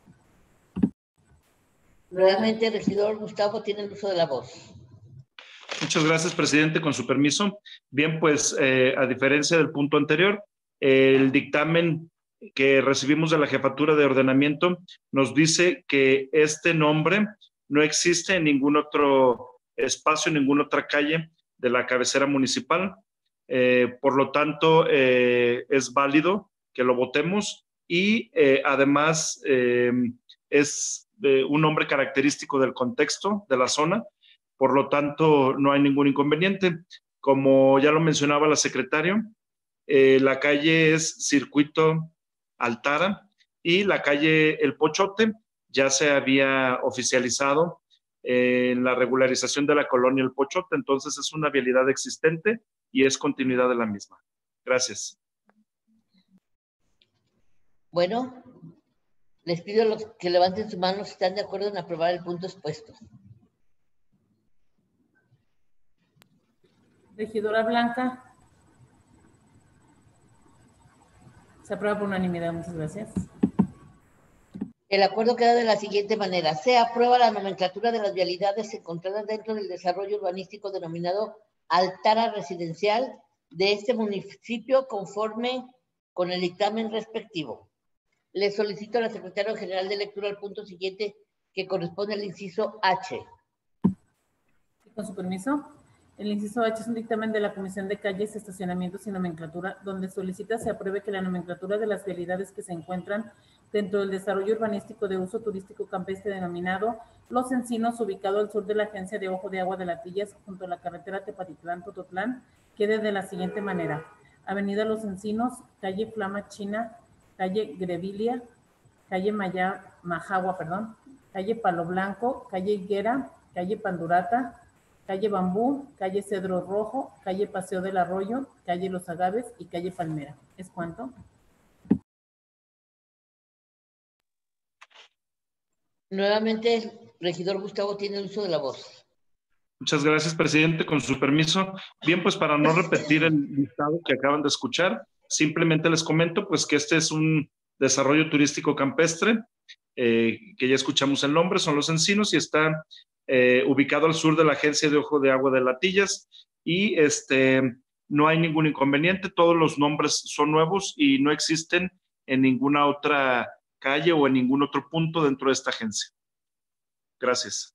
Nuevamente, el regidor Gustavo tiene el uso de la voz. Muchas gracias, presidente, con su permiso. Bien, pues, a diferencia del punto anterior, el dictamen que recibimos de la Jefatura de Ordenamiento nos dice que este nombre no existe en ningún otro espacio, en ninguna otra calle de la cabecera municipal. Por lo tanto, es válido que lo votemos y además es un nombre característico del contexto de la zona. Por lo tanto, no hay ningún inconveniente. Como ya lo mencionaba la secretaria, la calle es Circuito Altara y la calle El Pochote ya se había oficializado en la regularización de la colonia El Pochote, entonces es una vialidad existente y es continuidad de la misma. Gracias. Bueno, les pido a los que levanten su mano si están de acuerdo en aprobar el punto expuesto. Regidora Blanca. Se aprueba por unanimidad. Muchas gracias. El acuerdo queda de la siguiente manera. Se aprueba la nomenclatura de las vialidades encontradas dentro del desarrollo urbanístico denominado Altara Residencial de este municipio conforme con el dictamen respectivo. Le solicito a la Secretaria General de lectura al punto siguiente que corresponde al inciso H. Con su permiso. El inciso H es un dictamen de la Comisión de Calles, Estacionamientos y Nomenclatura, donde solicita se apruebe que la nomenclatura de las vialidades que se encuentran dentro del desarrollo urbanístico de uso turístico campestre denominado Los Encinos, ubicado al sur de la agencia de Ojo de Agua de Latillas, junto a la carretera Tepatitlán-Tototlán, quede de la siguiente manera. Avenida Los Encinos, calle Flama China, calle Grevilia, calle Majagua, calle Palo Blanco, calle Higuera, calle Pandurata, calle Bambú, calle Cedro Rojo, calle Paseo del Arroyo, calle Los Agaves y calle Palmera. ¿Es cuánto? Nuevamente, el regidor Gustavo tiene el uso de la voz. Muchas gracias, presidente. Con su permiso. Bien, pues para no repetir el listado que acaban de escuchar, simplemente les comento pues que este es un desarrollo turístico campestre, que ya escuchamos el nombre, son Los Encinos y está ubicado al sur de la agencia de Ojo de Agua de Latillas y no hay ningún inconveniente, todos los nombres son nuevos y no existen en ninguna otra calle o en ningún otro punto dentro de esta agencia. Gracias.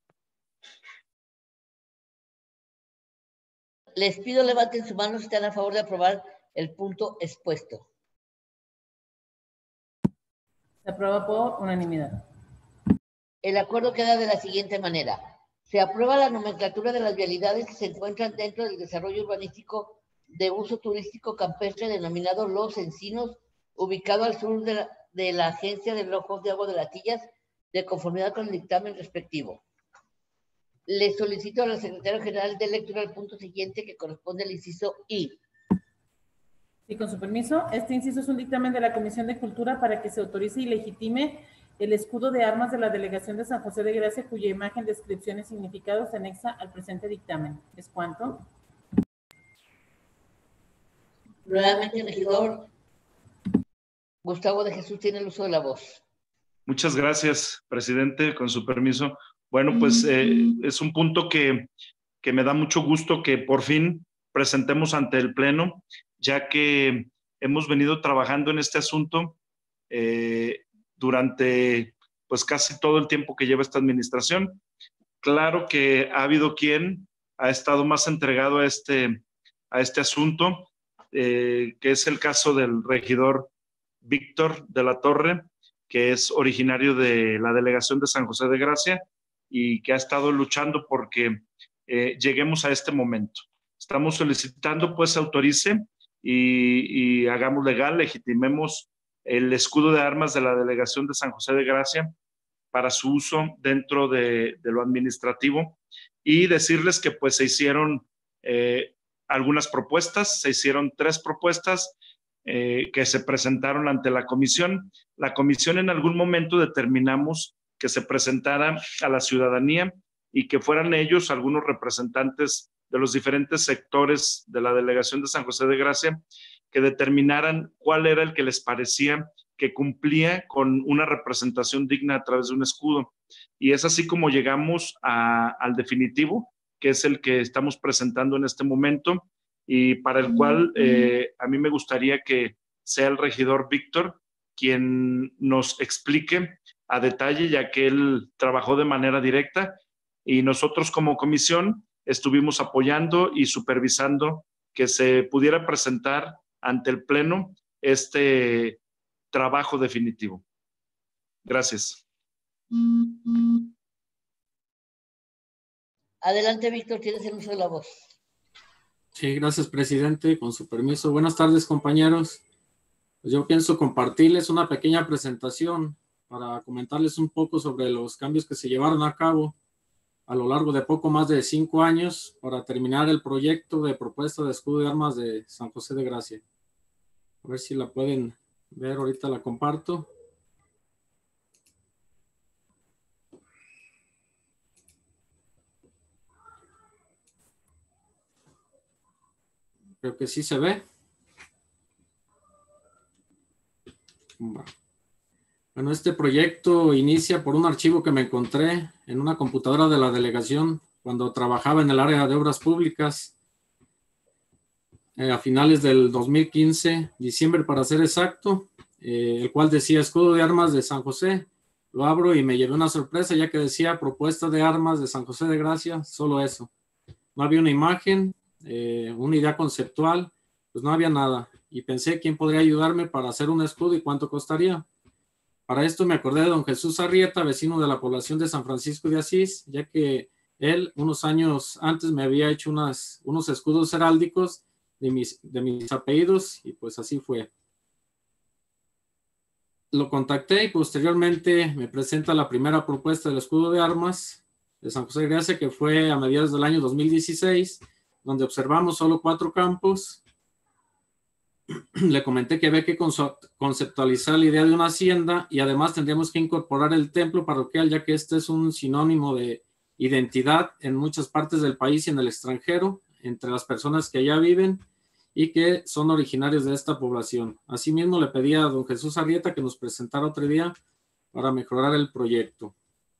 Les pido levanten su mano si están a favor de aprobar el punto expuesto. Se aprueba por unanimidad. El acuerdo queda de la siguiente manera. Se aprueba la nomenclatura de las vialidades que se encuentran dentro del desarrollo urbanístico de uso turístico campestre denominado Los Encinos, ubicado al sur de la agencia de Ojos de Agua de Latillas, de conformidad con el dictamen respectivo. Le solicito a la Secretaria General de lectura al punto siguiente que corresponde al inciso I. Sí, con su permiso. Este inciso es un dictamen de la Comisión de Cultura para que se autorice y legitime el escudo de armas de la Delegación de San José de Gracia, cuya imagen, descripción y significado se anexa al presente dictamen. ¿Es cuánto? Nuevamente, el regidor Gustavo de Jesús tiene el uso de la voz. Muchas gracias, presidente, con su permiso. Bueno, pues es un punto que me da mucho gusto que por fin presentemos ante el Pleno, ya que hemos venido trabajando en este asunto durante pues casi todo el tiempo que lleva esta administración. Claro que ha habido quien ha estado más entregado a este asunto, que es el caso del regidor Víctor de la Torre, que es originario de la delegación de San José de Gracia y que ha estado luchando porque lleguemos a este momento. Estamos solicitando pues se autorice y hagamos legal, legitimemos el escudo de armas de la delegación de San José de Gracia para su uso dentro de lo administrativo y decirles que pues se hicieron algunas propuestas, se hicieron 3 propuestas que se presentaron ante la comisión. La comisión en algún momento determinamos que se presentara a la ciudadanía y que fueran ellos algunos representantes de los diferentes sectores de la delegación de San José de Gracia que determinaran cuál era el que les parecía que cumplía con una representación digna a través de un escudo. Y es así como llegamos al definitivo, que es el que estamos presentando en este momento y para el cual a mí me gustaría que sea el regidor Víctor quien nos explique a detalle, ya que él trabajó de manera directa y nosotros como comisión estuvimos apoyando y supervisando que se pudiera presentar ante el Pleno este trabajo definitivo. Gracias. Adelante, Víctor, tienes el uso de la voz. Sí, gracias, presidente. Con su permiso. Buenas tardes, compañeros. Pues yo pienso compartirles una pequeña presentación para comentarles un poco sobre los cambios que se llevaron a cabo a lo largo de poco más de 5 años para terminar el proyecto de propuesta de escudo de armas de San José de Gracia. A ver si la pueden ver, ahorita la comparto. Creo que sí se ve. Bueno, este proyecto inicia por un archivo que me encontré en una computadora de la delegación cuando trabajaba en el área de obras públicas a finales del 2015, diciembre para ser exacto, el cual decía escudo de armas de San José. Lo abro y me llevé una sorpresa ya que decía propuesta de armas de San José de Gracia, solo eso. No había una imagen, una idea conceptual, pues no había nada. Y pensé quién podría ayudarme para hacer un escudo y cuánto costaría. Para esto me acordé de don Jesús Arrieta, vecino de la población de San Francisco de Asís, ya que él unos años antes me había hecho unos escudos heráldicos de mis apellidos y pues así fue. Lo contacté y posteriormente me presenta la primera propuesta del escudo de armas de San José de Gracia, que fue a mediados del año 2016, donde observamos solo 4 campos. Le comenté que había que conceptualizar la idea de una hacienda y además tendríamos que incorporar el templo parroquial, ya que este es un sinónimo de identidad en muchas partes del país y en el extranjero, entre las personas que allá viven y que son originarios de esta población. Asimismo, le pedí a don Jesús Arrieta que nos presentara otro día para mejorar el proyecto.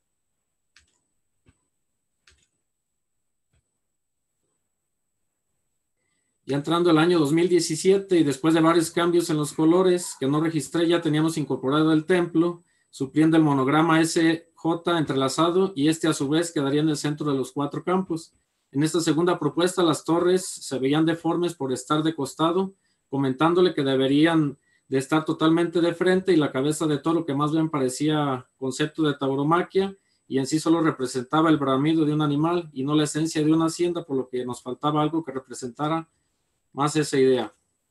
Ya entrando el año 2017 y después de varios cambios en los colores que no registré, ya teníamos incorporado el templo, supliendo el monograma SJ entrelazado y este a su vez quedaría en el centro de los 4 campos. En esta segunda propuesta las torres se veían deformes por estar de costado, comentándole que deberían de estar totalmente de frente y la cabeza de toro que más bien parecía concepto de tauromaquia y en sí solo representaba el bramido de un animal y no la esencia de una hacienda, por lo que nos faltaba algo que representara más esa idea.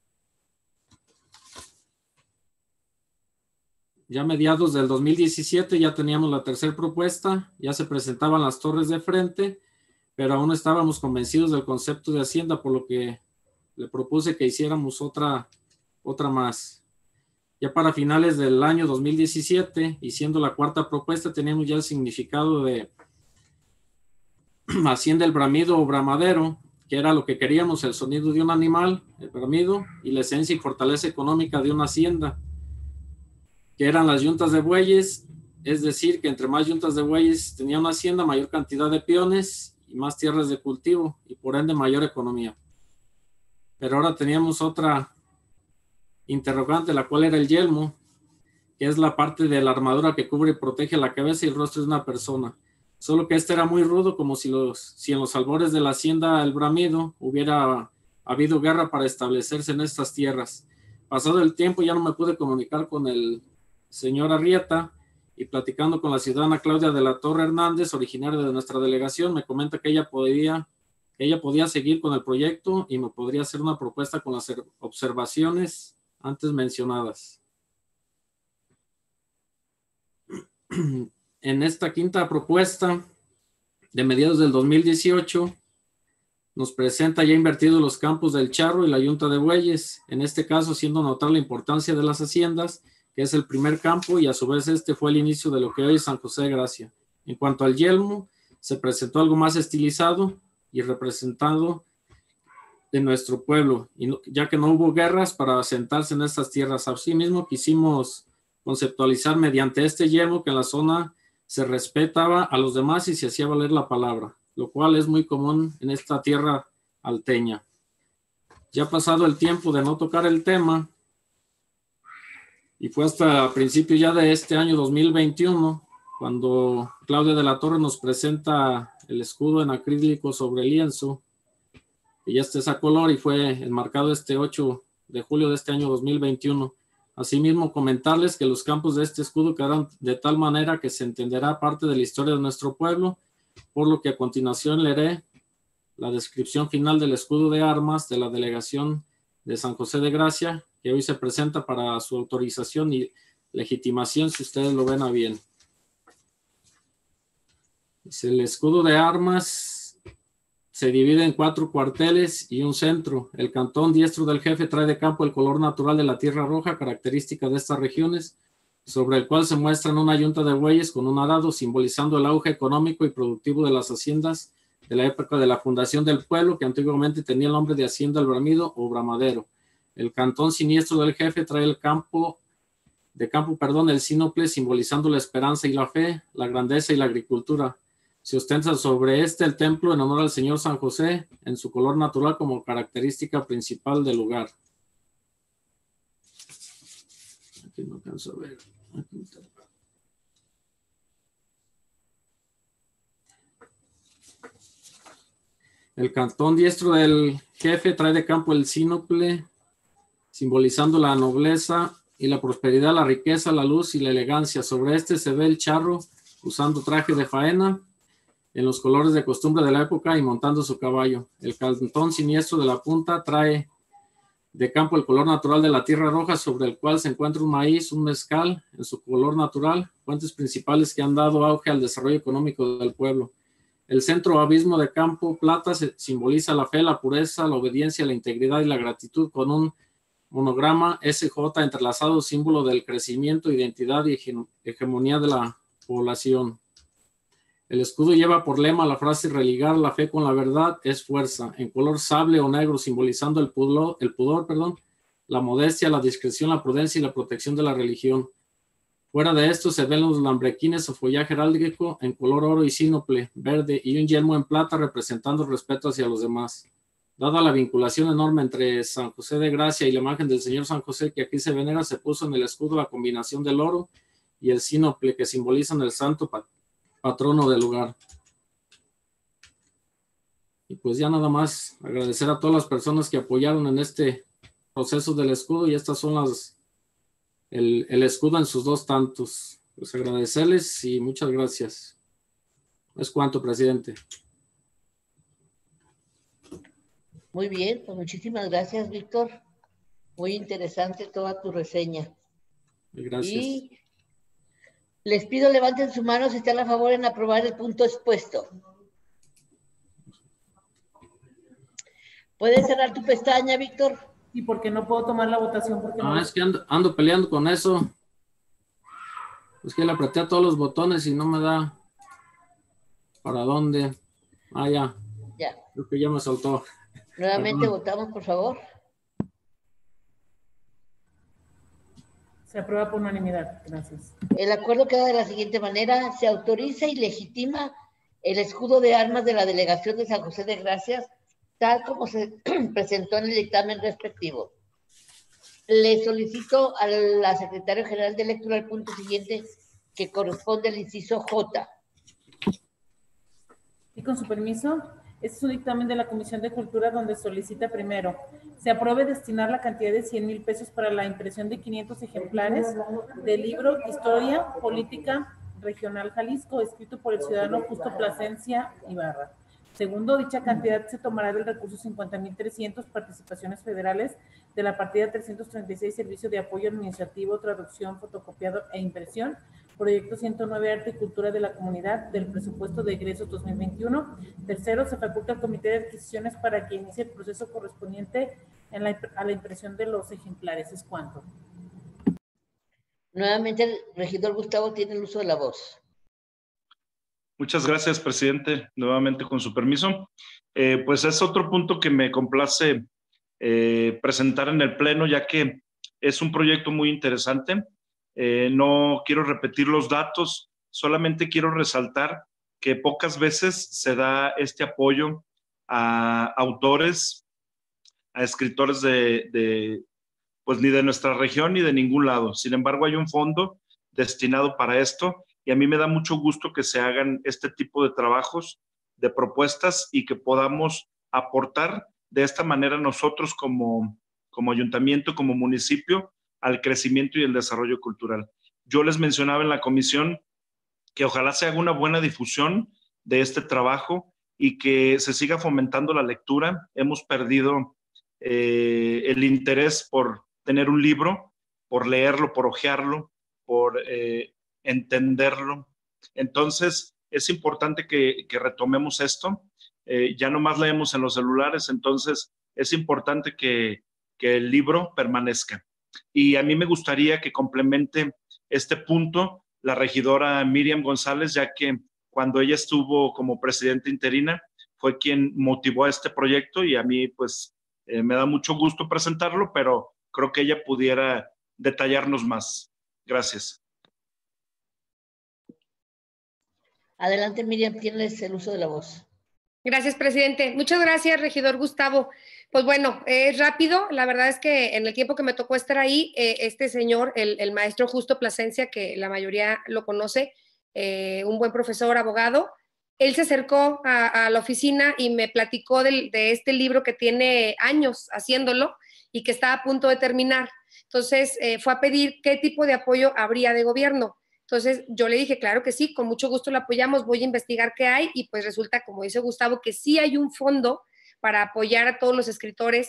Ya a mediados del 2017 ya teníamos la tercera propuesta, ya se presentaban las torres de frente, pero aún no estábamos convencidos del concepto de hacienda, por lo que le propuse que hiciéramos otra más. Ya para finales del año 2017, y siendo la cuarta propuesta, teníamos ya el significado de hacienda el bramido o bramadero, que era lo que queríamos, el sonido de un animal, el bramido, y la esencia y fortaleza económica de una hacienda, que eran las yuntas de bueyes, es decir, que entre más yuntas de bueyes tenía una hacienda, mayor cantidad de peones y más tierras de cultivo, y por ende mayor economía. Pero ahora teníamos otra interrogante, la cual era el yelmo, que es la parte de la armadura que cubre y protege la cabeza y el rostro de una persona. Solo que este era muy rudo, como si en los albores de la hacienda El Bramido hubiera habido guerra para establecerse en estas tierras. Pasado el tiempo ya no me pude comunicar con el señor Arrieta y platicando con la ciudadana Claudia de la Torre Hernández, originaria de nuestra delegación, me comenta que ella podía seguir con el proyecto y me podría hacer una propuesta con las observaciones antes mencionadas. En esta quinta propuesta de mediados del 2018 nos presenta ya invertidos los campos del Charro y la Yunta de Bueyes, en este caso siendo notar la importancia de las haciendas, que es el primer campo y a su vez este fue el inicio de lo que hoy es San José de Gracia. En cuanto al yelmo, se presentó algo más estilizado y representado de nuestro pueblo, ya que no hubo guerras para asentarse en estas tierras. Asimismo quisimos conceptualizar mediante este yelmo que en la zona se respetaba a los demás y se hacía valer la palabra, lo cual es muy común en esta tierra alteña. Ya pasado el tiempo de no tocar el tema, y fue hasta principios ya de este año 2021, cuando Claudia de la Torre nos presenta el escudo en acrílico sobre lienzo, que ya está a color y fue enmarcado este 8 de julio de este año 2021. Asimismo, comentarles que los campos de este escudo quedaron de tal manera que se entenderá parte de la historia de nuestro pueblo, por lo que a continuación leeré la descripción final del escudo de armas de la delegación de San José de Gracia, que hoy se presenta para su autorización y legitimación, si ustedes lo ven a bien. El escudo de armas se divide en 4 cuarteles y un centro. El cantón diestro del jefe trae de campo el color natural de la tierra roja, característica de estas regiones, sobre el cual se muestran una yunta de bueyes con un arado, simbolizando el auge económico y productivo de las haciendas de la época de la fundación del pueblo, que antiguamente tenía el nombre de Hacienda El Bramido o Bramadero. El cantón siniestro del jefe trae el el sínople, simbolizando la esperanza y la fe, la grandeza y la agricultura. Se ostenta sobre el templo en honor al Señor San José, en su color natural como característica principal del lugar. Aquí no alcanzo a ver. Aquí está. El cantón diestro del jefe trae de campo el sínople, simbolizando la nobleza y la prosperidad, la riqueza, la luz y la elegancia. Sobre se ve el charro usando traje de faena, en los colores de costumbre de la época y montando su caballo. El cantón siniestro de la punta trae de campo el color natural de la tierra roja, sobre el cual se encuentra un maíz, un mezcal, en su color natural, fuentes principales que han dado auge al desarrollo económico del pueblo. El centro abismo de campo plata simboliza la fe, la pureza, la obediencia, la integridad y la gratitud, con un monograma SJ entrelazado, símbolo del crecimiento, identidad y hegemonía de la población. El escudo lleva por lema la frase: religar la fe con la verdad es fuerza, en color sable o negro, simbolizando el pudor, la modestia, la discreción, la prudencia y la protección de la religión. Fuera de esto se ven los lambrequines o follaje heráldico en color oro y sínople verde, y un yelmo en plata representando el respeto hacia los demás. Dada la vinculación enorme entre San José de Gracia y la imagen del Señor San José que aquí se venera, se puso en el escudo la combinación del oro y el sínople, que simbolizan el santo patrono del lugar. Y pues ya nada más agradecer a todas las personas que apoyaron en este proceso del escudo, y estas son el escudo en sus 2 tantos. Pues agradecerles y muchas gracias. Es cuanto, presidente. Muy bien, pues muchísimas gracias, Víctor. Muy interesante toda tu reseña. Gracias. Y les pido levanten su mano si están a favor en aprobar el punto expuesto. ¿Puedes cerrar tu pestaña, Víctor? Sí, porque no puedo tomar la votación. Porque no, es que ando peleando con eso. Es que le apreté a todos los botones y no me da para dónde. Ya. Ya. Creo que ya me soltó. Nuevamente votamos, por favor. Se aprueba por unanimidad. Gracias. El acuerdo queda de la siguiente manera: se autoriza y legitima el escudo de armas de la delegación de San José de Gracias, tal como se presentó en el dictamen respectivo. Le solicito a la secretaria general de lectura el punto siguiente, que corresponde al inciso J. Y con su permiso, este es un dictamen de la Comisión de Cultura, donde solicita primero: se apruebe destinar la cantidad de 100,000 pesos para la impresión de 500 ejemplares del libro Historia Política Regional Jalisco, escrito por el ciudadano Justo Plasencia Ibarra. Segundo, dicha cantidad se tomará del recurso 50,300 participaciones federales de la partida 336 Servicio de Apoyo Administrativo, Traducción, Fotocopiado e Impresión, Proyecto 109 Arte y Cultura de la Comunidad, del presupuesto de egresos 2021. Tercero, se faculta al Comité de Adquisiciones para que inicie el proceso correspondiente a la impresión de los ejemplares. ¿Es cuánto? Nuevamente el regidor Gustavo tiene el uso de la voz. Muchas gracias, presidente. Nuevamente, con su permiso. Pues es otro punto que me complace presentar en el Pleno, ya que es un proyecto muy interesante. No quiero repetir los datos, solamente quiero resaltar que pocas veces se da este apoyo a autores, a escritores pues ni de nuestra región ni de ningún lado. Sin embargo, hay un fondo destinado para esto, y a mí me da mucho gusto que se hagan este tipo de trabajos, de propuestas, y que podamos aportar de esta manera nosotros como ayuntamiento, como municipio, al crecimiento y el desarrollo cultural. Yo les mencionaba en la comisión que ojalá se haga una buena difusión de este trabajo y que se siga fomentando la lectura. Hemos perdido el interés por tener un libro, por leerlo, por hojearlo, por entenderlo. Entonces, es importante que retomemos esto. Ya nomás leemos en los celulares, entonces es importante que el libro permanezca. Y a mí me gustaría que complemente este punto la regidora Miriam González, ya que cuando ella estuvo como presidenta interina, fue quien motivó a este proyecto y a mí pues me da mucho gusto presentarlo, pero creo que ella pudiera detallarnos más. Gracias. Adelante, Miriam, tienes el uso de la voz. Gracias, presidente. Muchas gracias, regidor Gustavo. Pues bueno, es rápido. La verdad es que en el tiempo que me tocó estar ahí, este señor, el maestro Justo Plasencia, que la mayoría lo conoce, un buen profesor, abogado, él se acercó a la oficina y me platicó de este libro que tiene años haciéndolo y que está a punto de terminar. Entonces, fue a pedir qué tipo de apoyo habría de gobierno. Entonces yo le dije, claro que sí, con mucho gusto lo apoyamos, voy a investigar qué hay y pues resulta, como dice Gustavo, que sí hay un fondo para apoyar a todos los escritores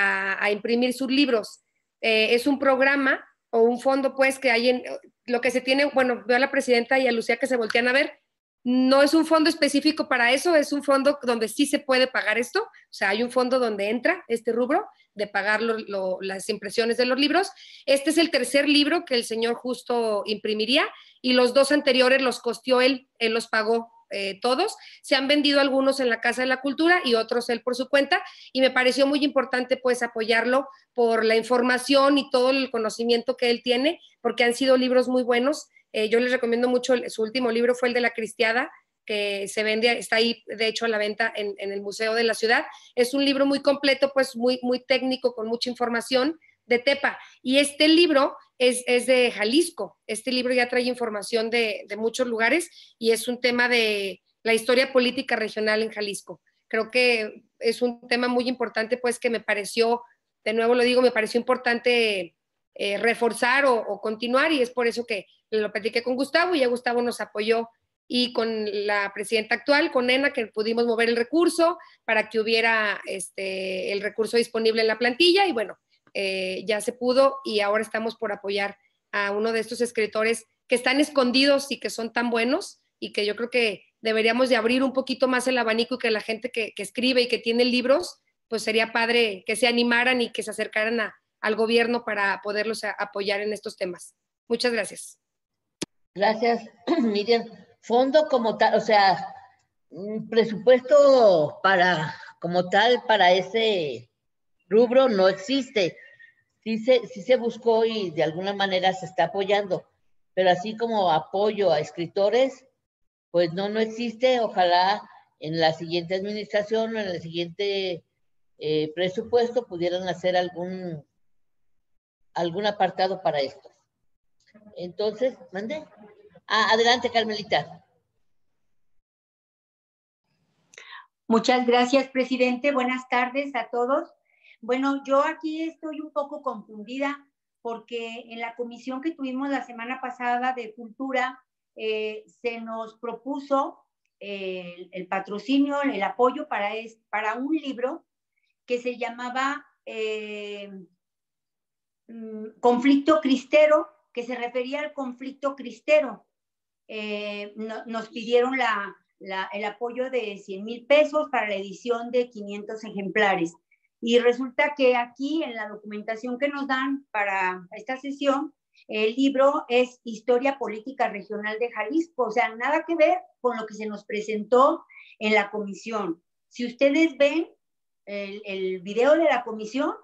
a imprimir sus libros. Es un programa o un fondo pues que hay en lo que se tiene, bueno, veo a la presidenta y a Lucía que se voltean a ver, no es un fondo específico para eso, es un fondo donde sí se puede pagar esto, o sea, hay un fondo donde entra este rubro de pagar las impresiones de los libros. Este es el tercer libro que el señor Justo imprimiría y los dos anteriores los costeó él los pagó todos. Se han vendido algunos en la Casa de la Cultura y otros él por su cuenta y me pareció muy importante pues apoyarlo por la información y todo el conocimiento que él tiene, porque han sido libros muy buenos. Yo les recomiendo mucho, su último libro fue el de La Cristiada, que se vende, está ahí de hecho a la venta en el Museo de la Ciudad. Es un libro muy completo, pues muy técnico, con mucha información de Tepa. Y este libro es de Jalisco. Este libro ya trae información de muchos lugares y es un tema de la historia política regional en Jalisco. Creo que es un tema muy importante, pues que me pareció, de nuevo lo digo, me pareció importante reforzar o continuar y es por eso que lo platiqué con Gustavo y ya Gustavo nos apoyó y con la presidenta actual, con Nena, que pudimos mover el recurso para que hubiera el recurso disponible en la plantilla y bueno, ya se pudo y ahora estamos por apoyar a uno de estos escritores que están escondidos y que son tan buenos y que yo creo que deberíamos de abrir un poquito más el abanico y que la gente que escribe y que tiene libros, pues sería padre que se animaran y que se acercaran al gobierno para poderlos apoyar en estos temas. Muchas gracias. Gracias, Miriam. Fondo como tal, o sea, presupuesto como tal para ese rubro no existe. Sí se buscó y de alguna manera se está apoyando, pero así como apoyo a escritores, pues no existe. Ojalá en la siguiente administración o en el siguiente presupuesto pudieran hacer algún apartado para esto. Entonces, mande. Adelante, Carmelita. Muchas gracias, presidente. Buenas tardes a todos. Bueno, yo aquí estoy un poco confundida porque en la comisión que tuvimos la semana pasada de Cultura se nos propuso el patrocinio, el apoyo para un libro que se llamaba Conflicto Cristero, que se refería al conflicto cristero. Nos pidieron el apoyo de 100,000 pesos para la edición de 500 ejemplares. Y resulta que aquí en la documentación que nos dan para esta sesión, el libro es Historia Política Regional de Jalisco, o sea, nada que ver con lo que se nos presentó en la comisión. Si ustedes ven el video de la comisión,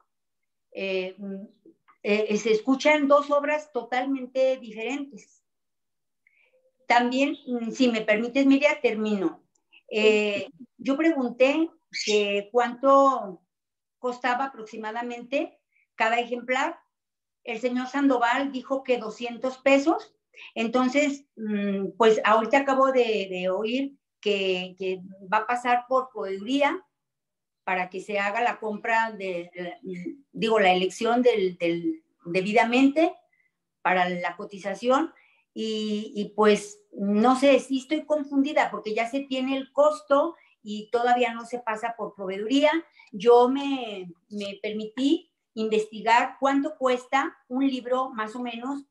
se escuchan dos obras totalmente diferentes. También, si me permites, Miriam, termino. Yo pregunté cuánto costaba aproximadamente cada ejemplar. El señor Sandoval dijo que 200 pesos. Entonces, pues ahorita acabo de oír que va a pasar por proveeduría para que se haga la compra, la elección debidamente para la cotización. Y pues no sé, sí estoy confundida porque ya se tiene el costo y todavía no se pasa por proveeduría. Yo me permití investigar cuánto cuesta un libro más o menos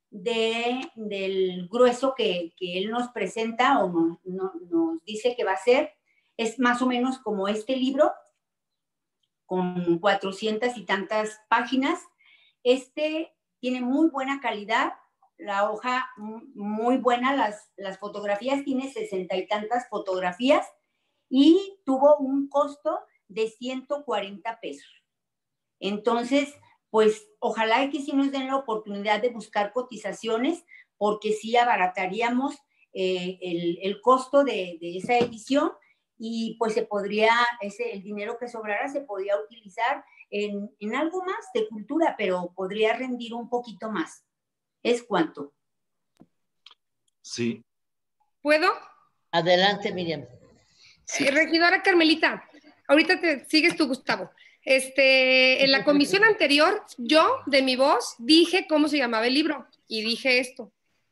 del grueso que él nos presenta o nos dice que va a ser. Es más o menos como este libro, con 400 y tantas páginas. Este tiene muy buena calidad, la hoja muy buena, las fotografías, tiene 60 y tantas fotografías y tuvo un costo de 140 pesos. Entonces, pues ojalá que sí nos den la oportunidad de buscar cotizaciones, porque sí abarataríamos el costo de esa edición y pues se podría, el dinero que sobrara se podría utilizar en algo más de cultura, pero podría rendir un poquito más. ¿Es cuánto? Sí. ¿Puedo? Adelante, Miriam. Sí. Regidora Carmelita, ahorita te sigues tú, Gustavo. En la comisión anterior, yo, de mi voz, dije cómo se llamaba el libro y dije esto.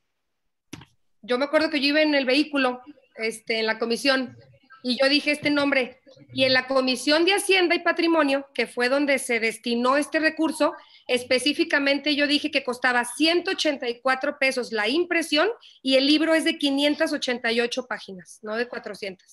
Yo me acuerdo que yo iba en el vehículo, en la comisión, y yo dije este nombre. Y en la Comisión de Hacienda y Patrimonio, que fue donde se destinó este recurso, específicamente yo dije que costaba 184 pesos la impresión y el libro es de 588 páginas, no de 400.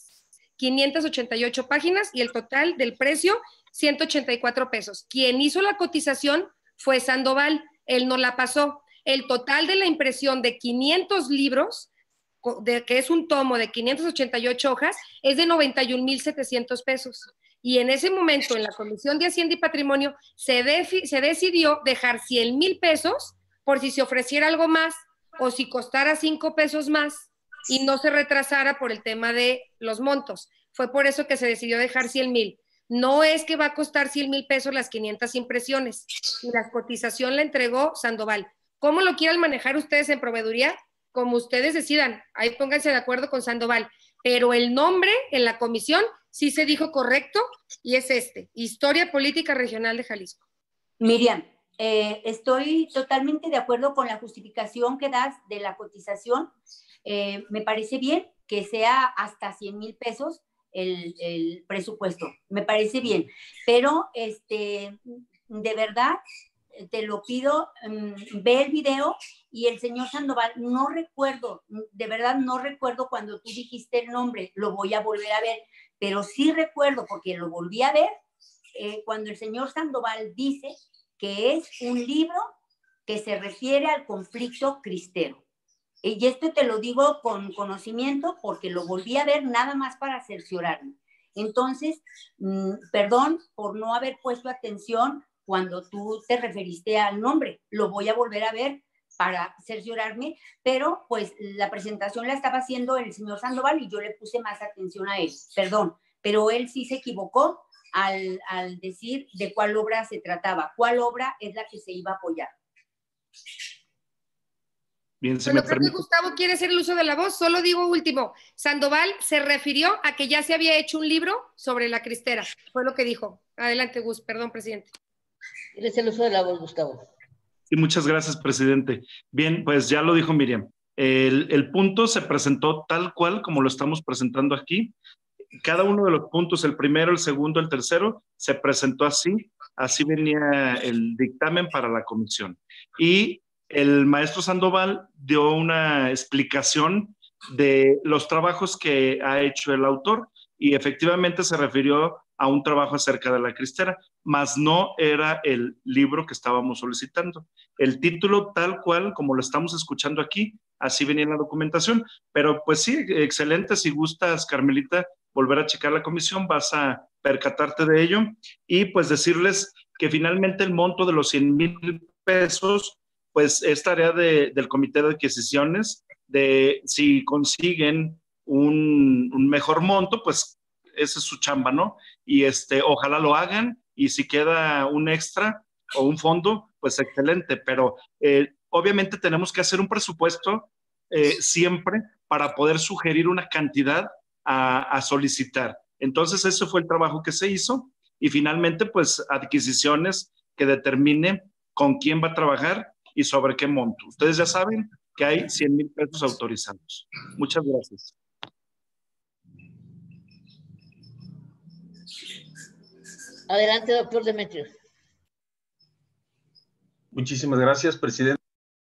588 páginas y el total del precio, 184 pesos. Quien hizo la cotización fue Sandoval, él no la pasó. El total de la impresión de 500 libros, que es un tomo de 588 hojas, es de 91,700 pesos. Y en ese momento, en la Comisión de Hacienda y Patrimonio, se decidió dejar 100,000 pesos por si se ofreciera algo más o si costara 5 pesos más y no se retrasara por el tema de los montos. Fue por eso que se decidió dejar 100,000. No es que va a costar 100,000 pesos las 500 impresiones. Y la cotización la entregó Sandoval. ¿Cómo lo quieran manejar ustedes en proveeduría? Como ustedes decidan. Ahí pónganse de acuerdo con Sandoval. Pero el nombre en la comisión sí se dijo correcto y es Historia Política Regional de Jalisco. Miriam, estoy totalmente de acuerdo con la justificación que das de la cotización. Me parece bien que sea hasta 100,000 pesos el presupuesto. Me parece bien. Pero, de verdad, te lo pido, ve el video y el señor Sandoval, no recuerdo, de verdad no recuerdo cuando tú dijiste el nombre, lo voy a volver a ver, pero sí recuerdo, porque lo volví a ver, cuando el señor Sandoval dice que es un libro que se refiere al conflicto cristero. Y esto te lo digo con conocimiento porque lo volví a ver nada más para cerciorarme. Entonces, perdón por no haber puesto atención cuando tú te referiste al nombre. Lo voy a volver a ver para cerciorarme, pero pues la presentación la estaba haciendo el señor Sandoval y yo le puse más atención a él. Perdón, pero él sí se equivocó al decir de cuál obra se trataba, cuál obra es la que se iba a apoyar. Bien, bueno, creo que Gustavo quiere hacer el uso de la voz. Solo digo último, Sandoval se refirió a que ya se había hecho un libro sobre la cristera. Fue lo que dijo. Adelante, Gus. Perdón, presidente. ¿Quieres el uso de la voz, Gustavo? Sí, muchas gracias, presidente. Bien, pues ya lo dijo Miriam. El punto se presentó tal cual como lo estamos presentando aquí. Cada uno de los puntos, el primero, el segundo, el tercero, se presentó así. Así venía el dictamen para la comisión. Y el maestro Sandoval dio una explicación de los trabajos que ha hecho el autor y efectivamente se refirió a un trabajo acerca de la cristera, mas no era el libro que estábamos solicitando. El título tal cual, como lo estamos escuchando aquí, así venía en la documentación, pero pues sí, excelente, si gustas, Carmelita, volver a checar la comisión, vas a percatarte de ello y pues decirles que finalmente el monto de los 100,000 pesos pues es tarea del comité de adquisiciones, de si consiguen un mejor monto, pues esa es su chamba, ¿no? Y ojalá lo hagan y si queda un extra o un fondo, pues excelente, pero obviamente tenemos que hacer un presupuesto siempre para poder sugerir una cantidad a solicitar. Entonces ese fue el trabajo que se hizo y finalmente pues adquisiciones que determine con quién va a trabajar y sobre qué monto. Ustedes ya saben que hay 100,000 pesos autorizados. Muchas gracias. Adelante, doctor Demetrios. Muchísimas gracias, presidente.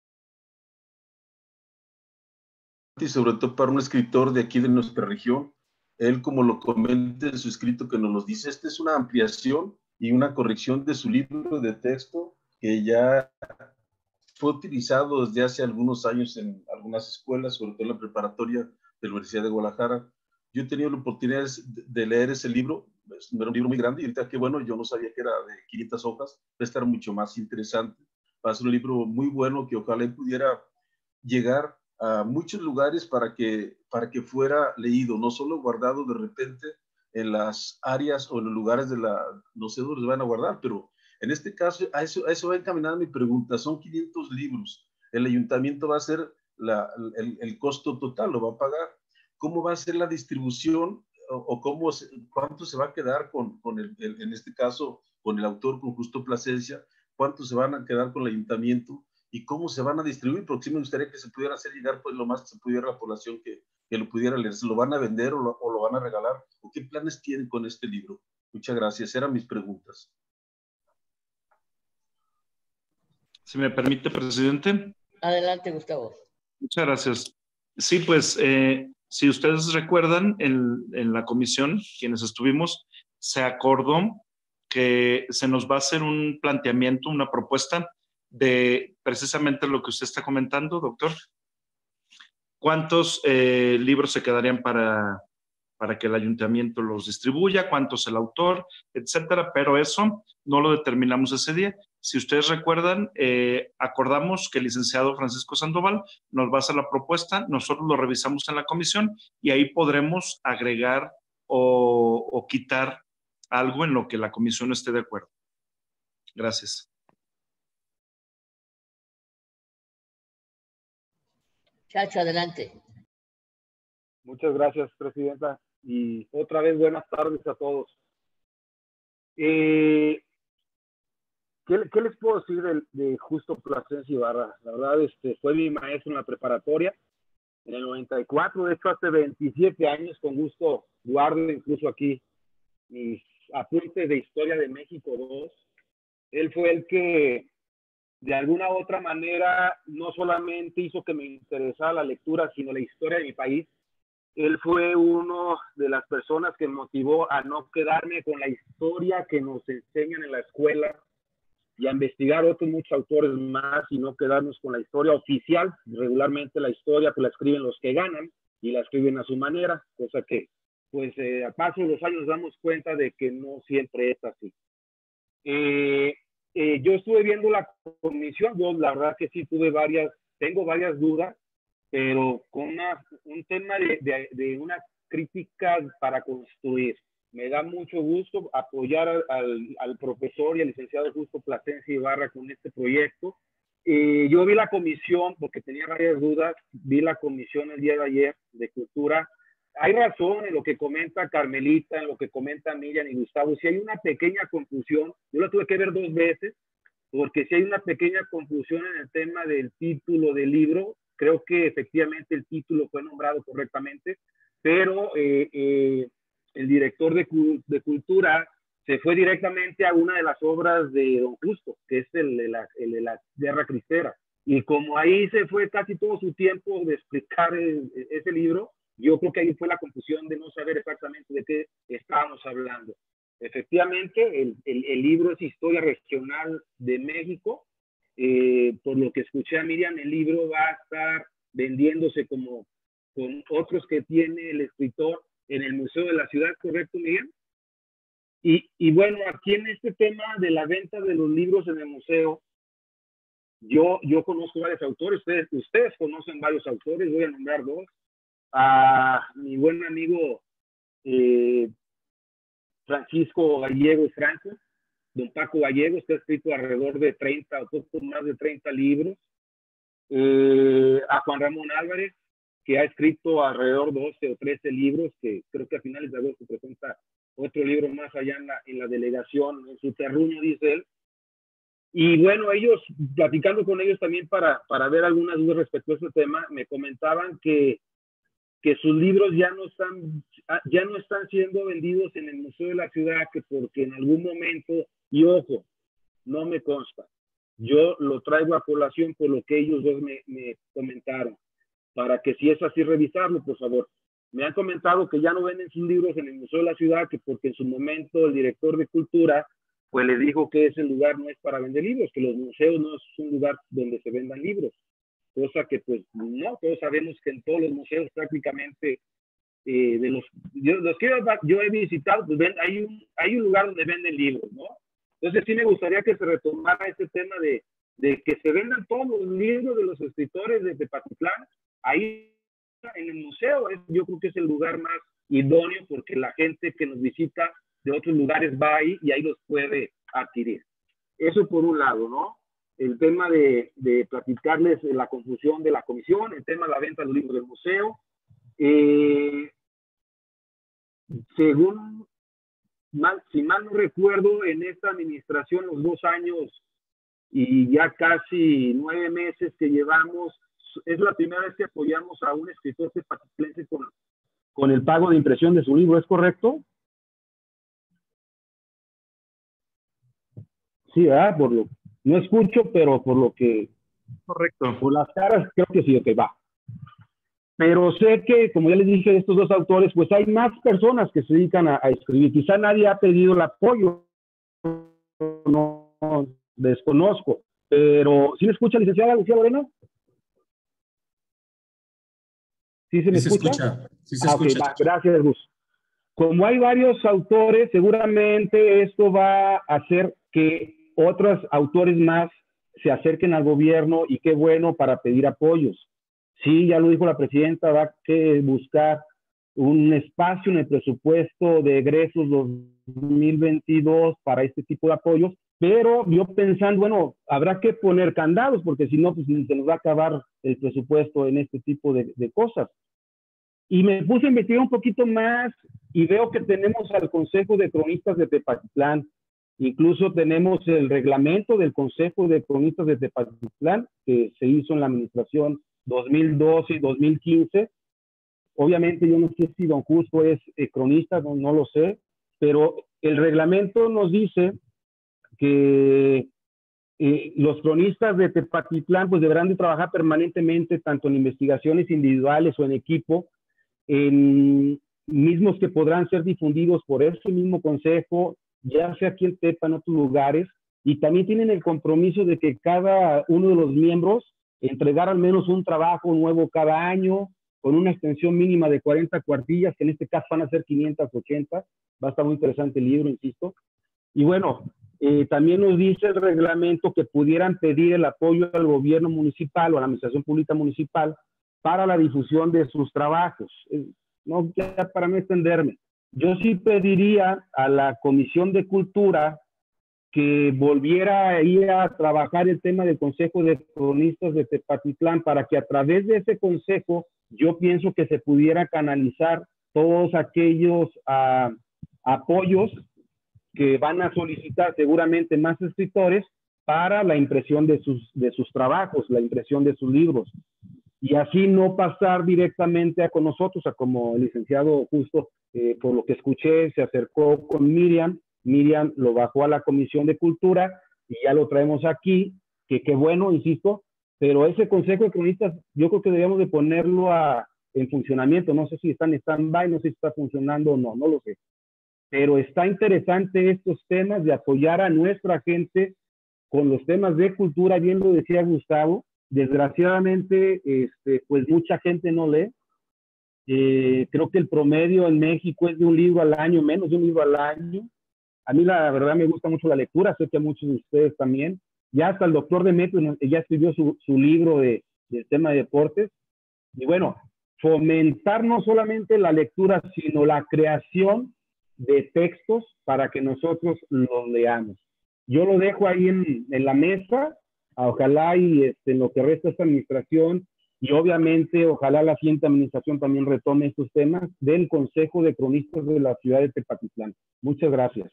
Y sobre todo para un escritor de aquí de nuestra región, él, como lo comenta en su escrito que nos lo dice, esta es una ampliación y una corrección de su libro de texto que ya fue utilizado desde hace algunos años en algunas escuelas, sobre todo en la preparatoria de la Universidad de Guadalajara. Yo he tenido la oportunidad de leer ese libro, es un libro muy grande, y ahorita que bueno, yo no sabía que era de 500 hojas, va a estar mucho más interesante. Va a ser un libro muy bueno que ojalá pudiera llegar a muchos lugares para que fuera leído, no solo guardado de repente en las áreas o en los lugares de la, no sé dónde van a guardar, pero en este caso a eso va encaminada mi pregunta. Son 500 libros, el ayuntamiento va a hacer el costo total, lo va a pagar. ¿Cómo va a ser la distribución o cuánto se va a quedar con en este caso, con el autor, con Justo Plasencia? ¿Cuánto se van a quedar con el ayuntamiento? ¿Y cómo se van a distribuir? Porque sí me gustaría que se pudiera hacer llegar pues lo más que se pudiera a la población que lo pudiera leer. ¿Se lo van a vender o lo van a regalar? ¿O qué planes tienen con este libro? Muchas gracias. Eran mis preguntas. Si me permite, presidente. Adelante, Gustavo. Muchas gracias. Sí, pues, si ustedes recuerdan, en la comisión, quienes estuvimos, se acordó que se nos va a hacer un planteamiento, una propuesta de precisamente lo que usted está comentando, doctor. ¿Cuántos libros se quedarían para que el ayuntamiento los distribuya? ¿Cuántos el autor? Etcétera. Pero eso no lo determinamos ese día. Si ustedes recuerdan, acordamos que el licenciado Francisco Sandoval nos va a hacer la propuesta, nosotros lo revisamos en la comisión y ahí podremos agregar o quitar algo en lo que la comisión esté de acuerdo. Gracias. Chacho, adelante. Muchas gracias, presidenta. Y otra vez, buenas tardes a todos. ¿Qué les puedo decir de Justo Plasencia Ibarra? La verdad, fue mi maestro en la preparatoria en el 94. De hecho, hace 27 años, con gusto guardo incluso aquí mis apuntes de Historia de México 2. Él fue el que, de alguna u otra manera, no solamente hizo que me interesara la lectura, sino la historia de mi país. Él fue uno de las personas que me motivó a no quedarme con la historia que nos enseñan en la escuela y a investigar otros muchos autores más y no quedarnos con la historia oficial. Regularmente la historia pues la escriben los que ganan y la escriben a su manera, cosa que pues a paso de los años nos damos cuenta de que no siempre es así. Yo estuve viendo la comisión, yo la verdad que sí tengo varias dudas, pero con un tema de una crítica para construir. Me da mucho gusto apoyar al profesor y al licenciado Justo Plasencia Ibarra con este proyecto. Yo vi la comisión, porque tenía varias dudas, vi la comisión el día de ayer de Cultura. Hay razón en lo que comenta Carmelita, en lo que comenta Miriam y Gustavo. Si hay una pequeña confusión, yo la tuve que ver 2 veces, porque si hay una pequeña confusión en el tema del título del libro. Creo que efectivamente el título fue nombrado correctamente, pero el director de Cultura se fue directamente a una de las obras de Don Justo, que es el de la Guerra Cristera. Y como ahí se fue casi todo su tiempo de explicar ese libro, yo creo que ahí fue la confusión de no saber exactamente de qué estábamos hablando. Efectivamente, el libro es Historia Regional de México. Por lo que escuché a Miriam, el libro va a estar vendiéndose como con otros que tiene el escritor en el Museo de la Ciudad, ¿correcto, Miriam? Y bueno, aquí en este tema de la venta de los libros en el museo, yo conozco varios autores, ustedes conocen varios autores, voy a nombrar 2. A mi buen amigo Francisco Gallegos Franco, don Paco Gallegos, que ha escrito alrededor de 30 o poco más de 30 libros. A Juan Ramón Álvarez, que ha escrito alrededor de 12 o 13 libros, que creo que a finales de agosto presenta otro libro más allá en la delegación, en su terruño, dice él. Y bueno, ellos, platicando con ellos también para ver algunas dudas respecto a este tema, me comentaban que sus libros ya no están siendo vendidos en el Museo de la Ciudad, que porque en algún momento, y ojo, no me consta, Yo lo traigo a colación por lo que ellos dos me comentaron, para que si es así revisarlo, por favor. Me han comentado que ya no venden sus libros en el Museo de la Ciudad, que porque en su momento el director de Cultura pues les dijo que ese lugar no es para vender libros, que los museos no es un lugar donde se vendan libros, cosa que pues no, todos sabemos que en todos los museos prácticamente de los que yo he visitado, pues hay un lugar donde venden libros, ¿no? Entonces sí me gustaría que se retomara este tema de que se vendan todos los libros de los escritores de Tepatitlán, ahí en el museo. Yo creo que es el lugar más idóneo porque la gente que nos visita de otros lugares va ahí y ahí los puede adquirir. Eso por un lado, ¿no? El tema de platicarles la confusión de la comisión, el tema de la venta de los libros del museo. Según, si mal no recuerdo, en esta administración, los 2 años y ya casi 9 meses que llevamos, es la primera vez que apoyamos a un escritor tepatitlense con el pago de impresión de su libro, ¿es correcto? Sí, ¿verdad? No escucho, pero por lo que... Correcto. Por las caras, creo que sí, ok, va. Pero sé que, como ya les dije, estos dos autores, pues hay más personas que se dedican a escribir. Quizá nadie ha pedido el apoyo, no desconozco. Pero, ¿sí me escucha, licenciada Lucía Lorena? ¿Sí se me escucha? Sí se escucha. Ok, va, gracias, Gus. Como hay varios autores, seguramente esto va a hacer que otros autores más se acerquen al gobierno y qué bueno para pedir apoyos. Sí, ya lo dijo la presidenta, va a que buscar un espacio en el presupuesto de egresos 2022 para este tipo de apoyos, pero yo pensando, bueno, habrá que poner candados porque si no, pues se nos va a acabar el presupuesto en este tipo de cosas. Y me puse a investigar un poquito más y veo que tenemos al Consejo de Cronistas de Tepatitlán. Incluso tenemos el reglamento del Consejo de Cronistas de Tepatitlán, que se hizo en la administración 2012 y 2015. Obviamente yo no sé si don Justo es cronista, no lo sé, pero el reglamento nos dice que los cronistas de Tepatitlán pues deberán de trabajar permanentemente tanto en investigaciones individuales o en equipo, mismos que podrán ser difundidos por ese mismo consejo, ya sea aquí en Tepa, en otros lugares, y también tienen el compromiso de que cada uno de los miembros entregar al menos un trabajo nuevo cada año, con una extensión mínima de 40 cuartillas, que en este caso van a ser 580, va a estar muy interesante el libro, insisto. Y bueno, también nos dice el reglamento que pudieran pedir el apoyo al gobierno municipal o a la administración pública municipal para la difusión de sus trabajos. No, ya para no extenderme, yo sí pediría a la Comisión de Cultura que volviera a ir a trabajar el tema del Consejo de Cronistas de Tepatitlán para que a través de ese consejo yo pienso que se pudiera canalizar todos aquellos apoyos que van a solicitar seguramente más escritores para la impresión de sus trabajos, la impresión de sus libros. Y así no pasar directamente con nosotros, como el licenciado Justo, por lo que escuché, se acercó con Miriam lo bajó a la Comisión de Cultura y ya lo traemos aquí, que qué bueno, insisto, pero ese Consejo de Cronistas yo creo que debemos de ponerlo en funcionamiento. No sé si está en stand-by, no sé si está funcionando o no, no lo sé. Pero está interesante estos temas de apoyar a nuestra gente con los temas de cultura, bien lo decía Gustavo. Desgraciadamente, pues mucha gente no lee. Creo que el promedio en México es de un libro al año, menos de un libro al año. A mí la verdad me gusta mucho la lectura, sé que a muchos de ustedes también. Ya hasta el doctor Demetrio ya escribió su libro del tema de deportes. Y bueno, fomentar no solamente la lectura, sino la creación de textos para que nosotros los leamos. Yo lo dejo ahí en la mesa, ojalá y en lo que resta esta administración, y obviamente ojalá la siguiente administración también retome estos temas del Consejo de Cronistas de la ciudad de Tepatitlán. Muchas gracias.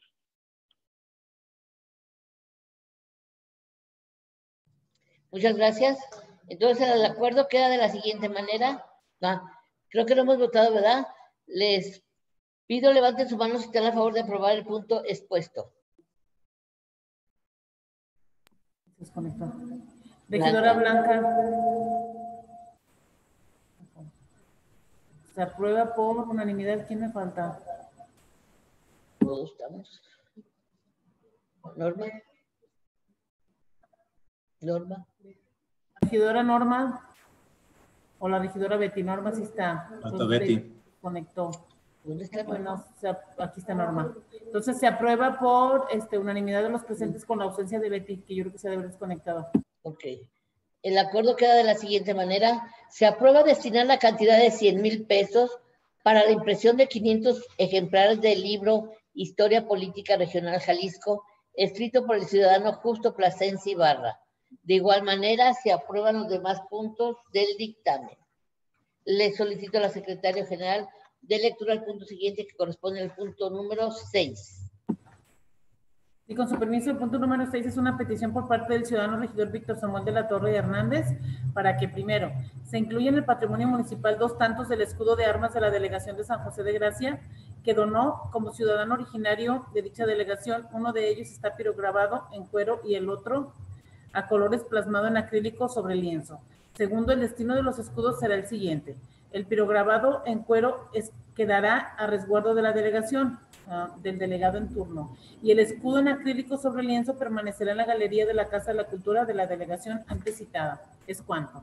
Muchas gracias. Entonces, el acuerdo queda de la siguiente manera. Creo que lo hemos votado, ¿verdad? Les pido levanten su mano si están a favor de aprobar el punto expuesto. Se desconectó. Regidora Blanca. Se aprueba por unanimidad. ¿Quién me falta? Todos estamos. Norma. Norma. Regidora Norma. O la regidora Betty. Norma sí está. Falta Betty. Conectó. ¿Dónde está Norma? Bueno, aquí está Norma. Entonces se aprueba por unanimidad de los presentes con la ausencia de Betty, que yo creo que se debe haber desconectado. Ok. El acuerdo queda de la siguiente manera. Se aprueba destinar la cantidad de 100,000 pesos para la impresión de 500 ejemplares del libro Historia Política Regional Jalisco, escrito por el ciudadano Justo Plasencia Ibarra. De igual manera, se aprueban los demás puntos del dictamen. Le solicito a la secretaria general de lectura al punto siguiente, que corresponde al punto número 6. Y con su permiso, el punto número 6 es una petición por parte del ciudadano regidor Víctor Samuel de la Torre Hernández para que, primero, se incluya en el patrimonio municipal 2 tantos del escudo de armas de la delegación de San José de Gracia, que donó como ciudadano originario de dicha delegación. Uno de ellos está pirograbado en cuero y el otro a colores plasmado en acrílico sobre lienzo. Segundo, el destino de los escudos será el siguiente. El pirograbado en cuero quedará a resguardo de la delegación, del delegado en turno, y el escudo en acrílico sobre lienzo permanecerá en la galería de la Casa de la Cultura de la delegación antes citada. ¿Es cuánto?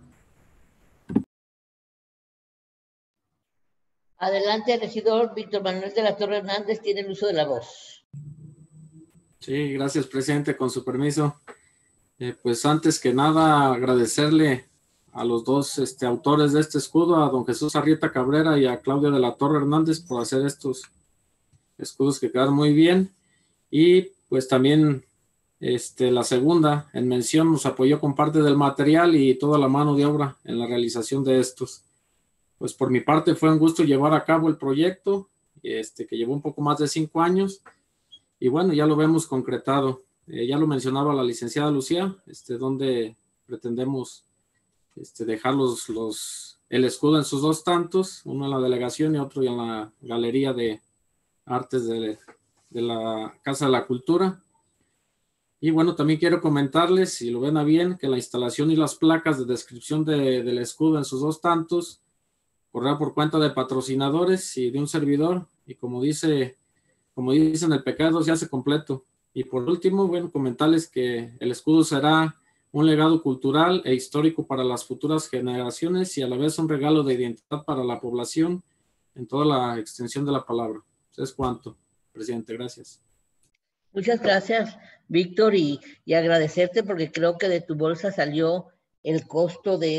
Adelante, regidor Víctor Manuel de la Torre Hernández, tiene el uso de la voz. Sí, gracias, presidente, con su permiso. Pues antes que nada, agradecerle a los dos autores de este escudo, a don Jesús Arrieta Cabrera y a Claudia de la Torre Hernández, por hacer estos escudos que quedan muy bien. Y pues también la segunda en mención nos apoyó con parte del material y toda la mano de obra en la realización de estos. Pues por mi parte fue un gusto llevar a cabo el proyecto, que llevó un poco más de 5 años, y bueno, ya lo vemos concretado. Ya lo mencionaba la licenciada Lucía, donde pretendemos dejar el escudo en sus 2 tantos, uno en la delegación y otro en la Galería de Artes de la Casa de la Cultura. Y bueno, también quiero comentarles, si lo ven a bien, que la instalación y las placas de descripción del escudo en sus 2 tantos correrá por cuenta de patrocinadores y de un servidor, y como dicen, el pecado se hace completo. Y por último, bueno, comentarles que el escudo será un legado cultural e histórico para las futuras generaciones y a la vez un regalo de identidad para la población en toda la extensión de la palabra. Es cuanto, presidente. Gracias. Muchas gracias, Víctor, y agradecerte porque creo que de tu bolsa salió el costo de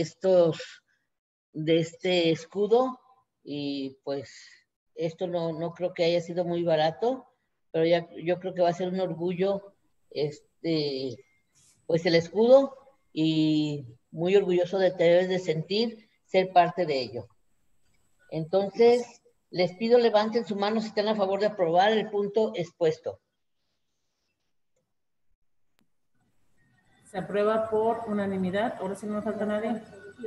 este escudo, y pues esto no creo que haya sido muy barato, pero yo creo que va a ser un orgullo pues el escudo, y muy orgulloso de te debes de sentir ser parte de ello. Entonces, les pido levanten su mano si están a favor de aprobar el punto expuesto. Se aprueba por unanimidad. Ahora sí no me falta nadie.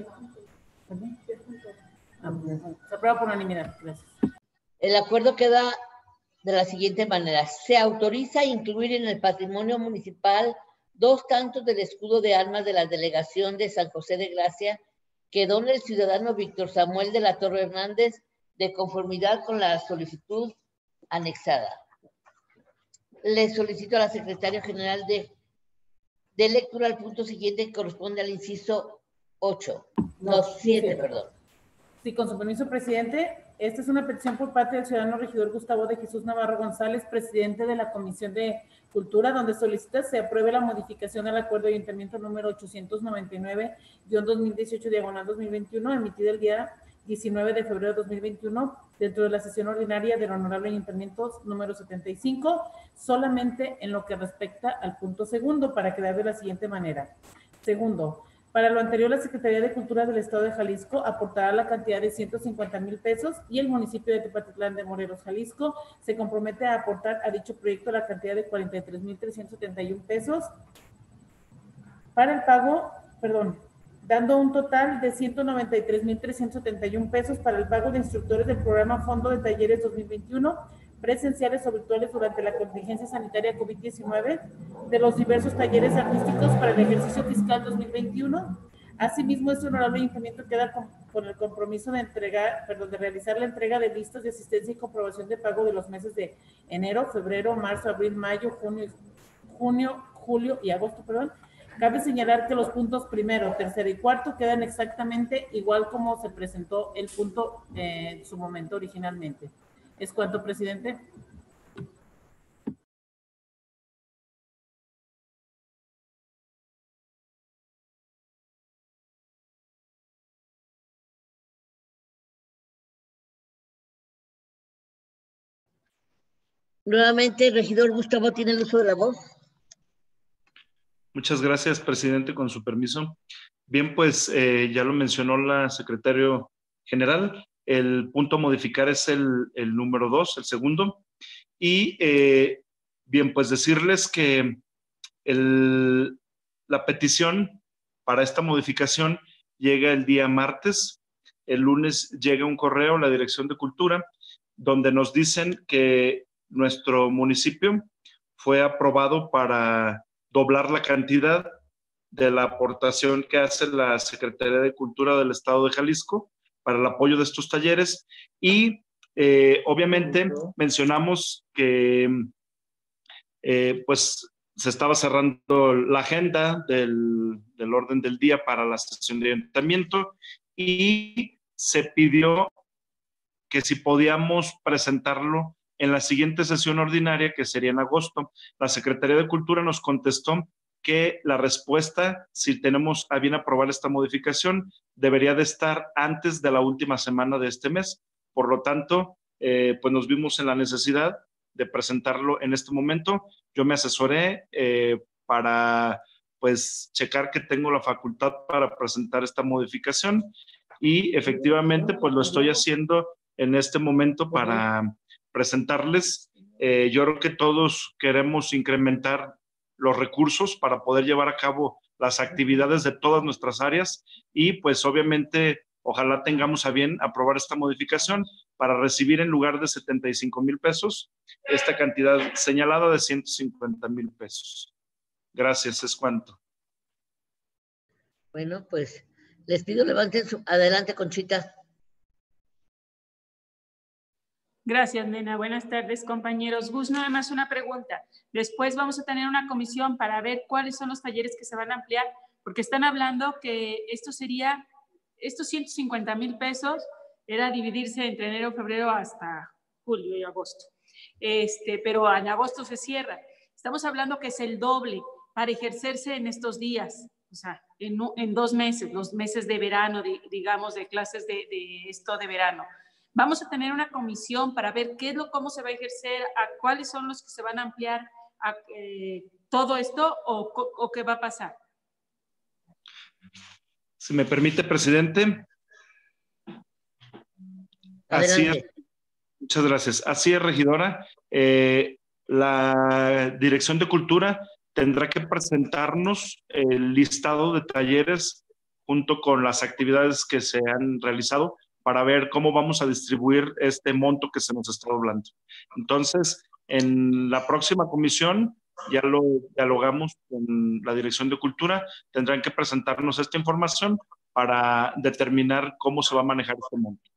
Se aprueba por unanimidad. Gracias. El acuerdo queda de la siguiente manera. Se autoriza incluir en el patrimonio municipal 2 tantos del escudo de armas de la delegación de San José de Gracia que dona el ciudadano Víctor Samuel de la Torre Hernández de conformidad con la solicitud anexada. Le solicito a la secretaria general de lectura al punto siguiente, que corresponde al inciso 7, perdón. Sí, con su permiso, presidente. Esta es una petición por parte del ciudadano regidor Gustavo de Jesús Navarro González, presidente de la Comisión de Cultura, donde solicita se apruebe la modificación al acuerdo de ayuntamiento número 899-2018/2021, emitido el día 19 de febrero de 2021, dentro de la sesión ordinaria del Honorable Ayuntamiento número 75, solamente en lo que respecta al punto segundo, para quedar de la siguiente manera. Segundo, para lo anterior, la Secretaría de Cultura del Estado de Jalisco aportará la cantidad de 150,000 pesos y el municipio de Tepatitlán de Morelos, Jalisco, se compromete a aportar a dicho proyecto la cantidad de 43,371 pesos para el pago, dando un total de 193,371 pesos para el pago de instructores del programa Fondo de Talleres 2021 presenciales o virtuales durante la contingencia sanitaria COVID-19 de los diversos talleres artísticos para el ejercicio fiscal 2021. Asimismo, este honorable ayuntamiento queda con el compromiso de realizar la entrega de listas de asistencia y comprobación de pago de los meses de enero, febrero, marzo, abril, mayo, junio, julio y agosto, Cabe señalar que los puntos primero, tercero y cuarto quedan exactamente igual como se presentó el punto en su momento originalmente. ¿Es cuanto, presidente? Nuevamente, el regidor Gustavo tiene el uso de la voz. Muchas gracias, presidente, con su permiso. Bien, pues ya lo mencionó la secretario general. El punto a modificar es el número 2, el segundo. Y bien, pues decirles que la petición para esta modificación llega el día martes. El lunes llega un correo a la Dirección de Cultura donde nos dicen que nuestro municipio fue aprobado para doblar la cantidad de la aportación que hace la Secretaría de Cultura del Estado de Jalisco para el apoyo de estos talleres y obviamente mencionamos que pues se estaba cerrando la agenda del orden del día para la sesión de ayuntamiento y se pidió que si podíamos presentarlo en la siguiente sesión ordinaria, que sería en agosto. La Secretaría de Cultura nos contestó que la respuesta, si tenemos a bien aprobar esta modificación, debería de estar antes de la última semana de este mes. Por lo tanto, pues nos vimos en la necesidad de presentarlo en este momento. Yo me asesoré para pues checar que tengo la facultad para presentar esta modificación y efectivamente pues lo estoy haciendo en este momento para presentarles. Yo creo que todos queremos incrementar los recursos para poder llevar a cabo las actividades de todas nuestras áreas y pues obviamente ojalá tengamos a bien aprobar esta modificación para recibir en lugar de 75,000 pesos esta cantidad señalada de 150,000 pesos. Gracias, es cuanto. Bueno, pues les pido levanten adelante, Conchita. Gracias, Nena. Buenas tardes, compañeros. Gus, nada más una pregunta. Después vamos a tener una comisión para ver cuáles son los talleres que se van a ampliar, porque están hablando que estos 150,000 pesos era dividirse entre enero, febrero hasta julio y agosto. Pero en agosto se cierra. Estamos hablando que es el doble para ejercerse en estos días, o sea, en 2 meses, los meses de verano, digamos, de clases de esto de verano. Vamos a tener una comisión para ver cómo se va a ejercer, cuáles son los que se van a ampliar todo esto o qué va a pasar. Si me permite, presidente. Así es. Muchas gracias. Así es, regidora. La Dirección de Cultura tendrá que presentarnos el listado de talleres junto con las actividades que se han realizado para ver cómo vamos a distribuir este monto que se nos está doblando. Entonces, en la próxima comisión, ya lo dialogamos con la Dirección de Cultura, tendrán que presentarnos esta información para determinar cómo se va a manejar este monto.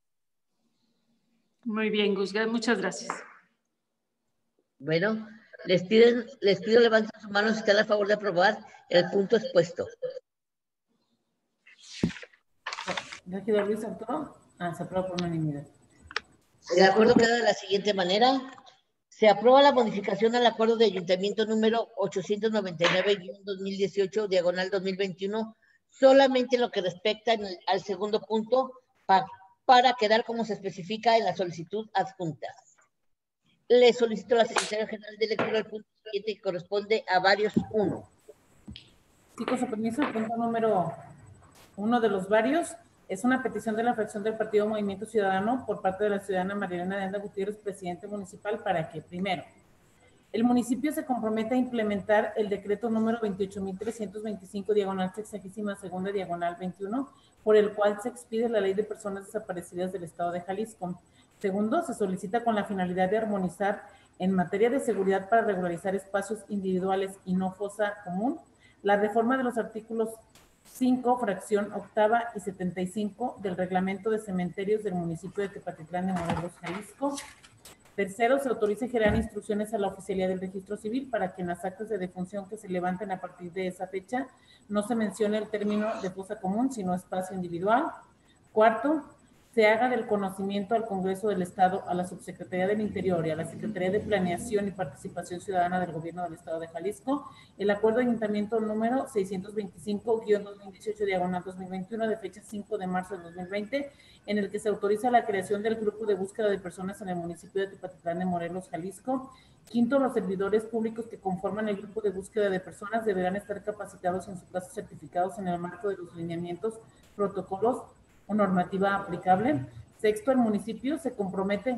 Muy bien, Gus, muchas gracias. Bueno, les pido levanten sus manos si están a favor de aprobar el punto expuesto. Regidor Luis Arturo. Se aprueba por unanimidad. El acuerdo queda de la siguiente manera. Se aprueba la modificación al acuerdo de ayuntamiento número 899-2018, diagonal 2021, solamente lo que respecta al segundo punto para quedar como se especifica en la solicitud adjunta. Le solicito a la Secretaría General de lectura el punto siguiente que corresponde a varios 1. Sí, con su permiso, el punto número 1 de los varios es una petición de la fracción del Partido Movimiento Ciudadano por parte de la ciudadana Marilena de Anda Gutiérrez, presidente municipal, para que, primero, el municipio se comprometa a implementar el decreto número 28.325, diagonal 62ª, diagonal 21, por el cual se expide la Ley de Personas Desaparecidas del Estado de Jalisco, Segundo, se solicita con la finalidad de armonizar en materia de seguridad para regularizar espacios individuales y no fosa común, la reforma de los artículos 5, fracción octava y 75 del reglamento de cementerios del municipio de Tepatitlán de Morelos, Jalisco. Tercero, se autoriza generar instrucciones a la oficialía del registro civil para que en las actas de defunción que se levanten a partir de esa fecha no se mencione el término de fosa común, sino espacio individual. Cuarto, se haga del conocimiento al Congreso del Estado, a la Subsecretaría del Interior y a la Secretaría de Planeación y Participación Ciudadana del Gobierno del Estado de Jalisco el acuerdo de ayuntamiento número 625-2018/2021 de fecha 5 de marzo de 2020, en el que se autoriza la creación del grupo de búsqueda de personas en el municipio de Tepatitlán de Morelos, Jalisco. Quinto, los servidores públicos que conforman el grupo de búsqueda de personas deberán estar capacitados, en su caso certificados, en el marco de los lineamientos, protocolos o normativa aplicable. Sexto, el municipio se compromete,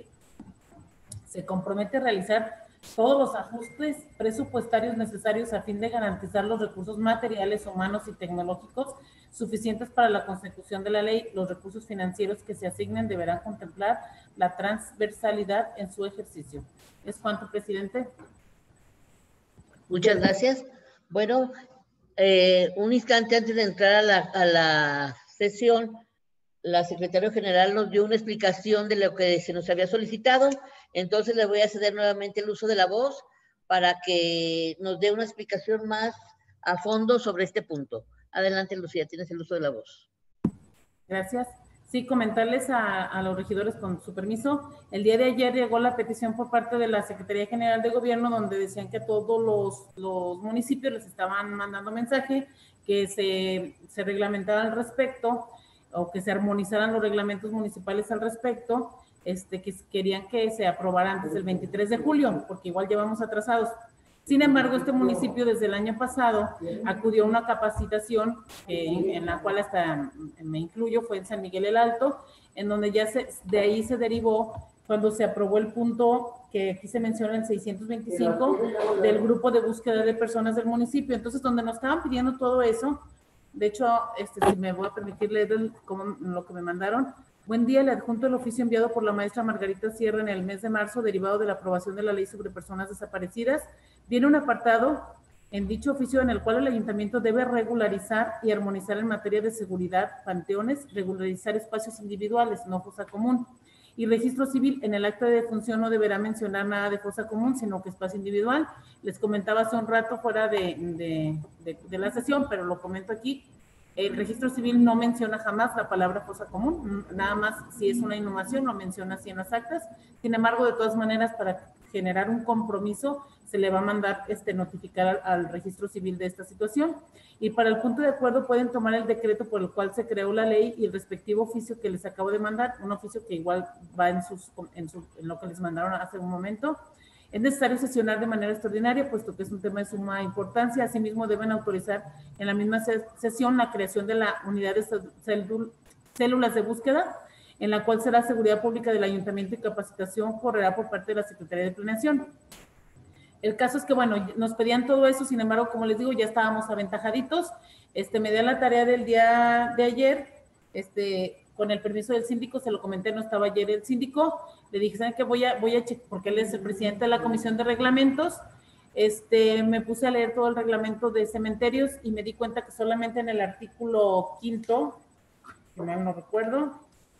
se compromete a realizar todos los ajustes presupuestarios necesarios a fin de garantizar los recursos materiales, humanos y tecnológicos suficientes para la consecución de la ley. Los recursos financieros que se asignen deberán contemplar la transversalidad en su ejercicio. ¿Es cuanto, presidente? Muchas gracias. Bueno, un instante antes de entrar a la sesión, la secretaria general nos dio una explicación de lo que se nos había solicitado, entonces le voy a ceder nuevamente el uso de la voz para que nos dé una explicación más a fondo sobre este punto. Adelante, Lucía, tienes el uso de la voz. Gracias. Sí, comentarles a los regidores, con su permiso, el día de ayer llegó la petición por parte de la Secretaría General de Gobierno, donde decían que todos los municipios les estaban mandando mensaje que se reglamentara al respecto, o que se armonizaran los reglamentos municipales al respecto, que querían que se aprobara antes del 23 de julio, porque igual llevamos atrasados. Sin embargo, este municipio desde el año pasado acudió a una capacitación en la cual hasta me incluyo, fue en San Miguel el Alto, en donde ya de ahí se derivó cuando se aprobó el punto que aquí se menciona en 625 del grupo de búsqueda de personas del municipio. Entonces, donde nos estaban pidiendo todo eso, de hecho, si me voy a permitir leer lo que me mandaron. Buen día, el adjunto del oficio enviado por la maestra Margarita Sierra en el mes de marzo, derivado de la aprobación de la ley sobre personas desaparecidas, viene un apartado en dicho oficio en el cual el ayuntamiento debe regularizar y armonizar en materia de seguridad panteones, regularizar espacios individuales, no fosa común. Y registro civil en el acta de defunción no deberá mencionar nada de fosa común, sino que espacio individual. Les comentaba hace un rato fuera de la sesión, pero lo comento aquí. El registro civil no menciona jamás la palabra fosa común, nada más si es una inhumación lo menciona así en las actas. Sin embargo, de todas maneras, para generar un compromiso, se le va a mandar notificar al registro civil de esta situación. Y para el punto de acuerdo pueden tomar el decreto por el cual se creó la ley y el respectivo oficio que les acabo de mandar, un oficio que igual va en lo que les mandaron hace un momento. Es necesario sesionar de manera extraordinaria, puesto que es un tema de suma importancia. Asimismo, deben autorizar en la misma sesión la creación de la unidad de células de búsqueda, en la cual será seguridad pública del ayuntamiento y capacitación correrá por parte de la Secretaría de Planeación. El caso es que, bueno, nos pedían todo eso, sin embargo, como les digo, ya estábamos aventajaditos. Me dio la tarea del día de ayer, con el permiso del síndico, se lo comenté, no estaba ayer el síndico, le dije, ¿saben qué? Voy a checar, porque él es el presidente de la Comisión de Reglamentos, me puse a leer todo el reglamento de cementerios y me di cuenta que solamente en el artículo 5, si mal no recuerdo,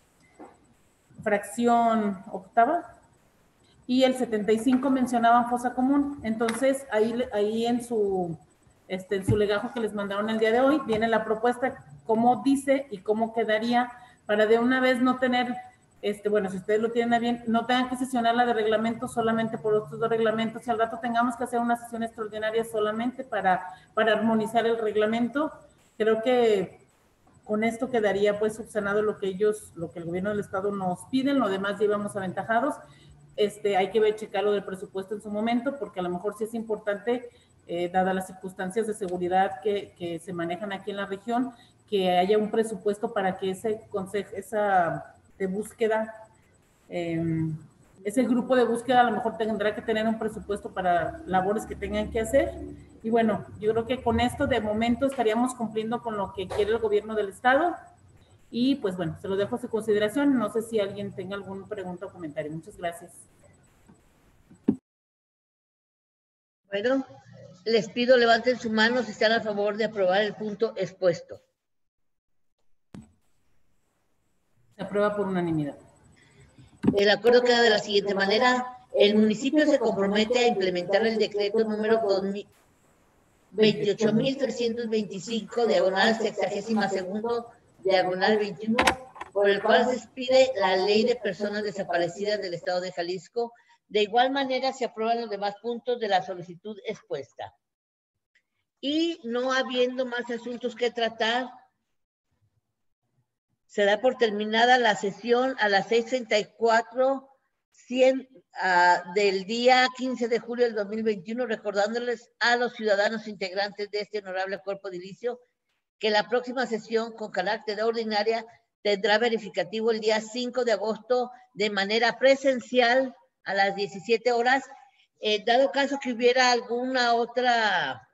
fracción octava, y el 75 mencionaban fosa común. Entonces, ahí en su legajo que les mandaron el día de hoy, viene la propuesta, cómo dice y cómo quedaría, para de una vez no tener, bueno, si ustedes lo tienen a bien, no tengan que sesionar la de reglamento solamente por otros dos reglamentos, y al rato tengamos que hacer una sesión extraordinaria solamente para armonizar el reglamento. Creo que con esto quedaría pues subsanado lo que el gobierno del estado nos piden, lo demás ya íbamos aventajados. Hay que checar lo del presupuesto en su momento, porque a lo mejor sí es importante, dadas las circunstancias de seguridad que se manejan aquí en la región, que haya un presupuesto para que ese grupo de búsqueda a lo mejor tendrá que tener un presupuesto para labores que tengan que hacer. Y bueno, yo creo que con esto de momento estaríamos cumpliendo con lo que quiere el gobierno del estado. Y pues bueno, se lo dejo a su consideración. No sé si alguien tenga alguna pregunta o comentario. Muchas gracias. Bueno, les pido levanten su mano si están a favor de aprobar el punto expuesto. Se aprueba por unanimidad. El acuerdo queda de la siguiente manera. El municipio se compromete a implementar el decreto número 28.325, diagonal 62º, diagonal 21, por el cual se expide la Ley de Personas Desaparecidas del Estado de Jalisco. De igual manera, se aprueban los demás puntos de la solicitud expuesta. Y no habiendo más asuntos que tratar, se da por terminada la sesión a las 6:34 del día 15 de julio del 2021, recordándoles a los ciudadanos integrantes de este honorable cuerpo edilicio que la próxima sesión con carácter ordinaria tendrá verificativo el día 5 de agosto de manera presencial a las 17 horas. Dado caso que hubiera alguna otra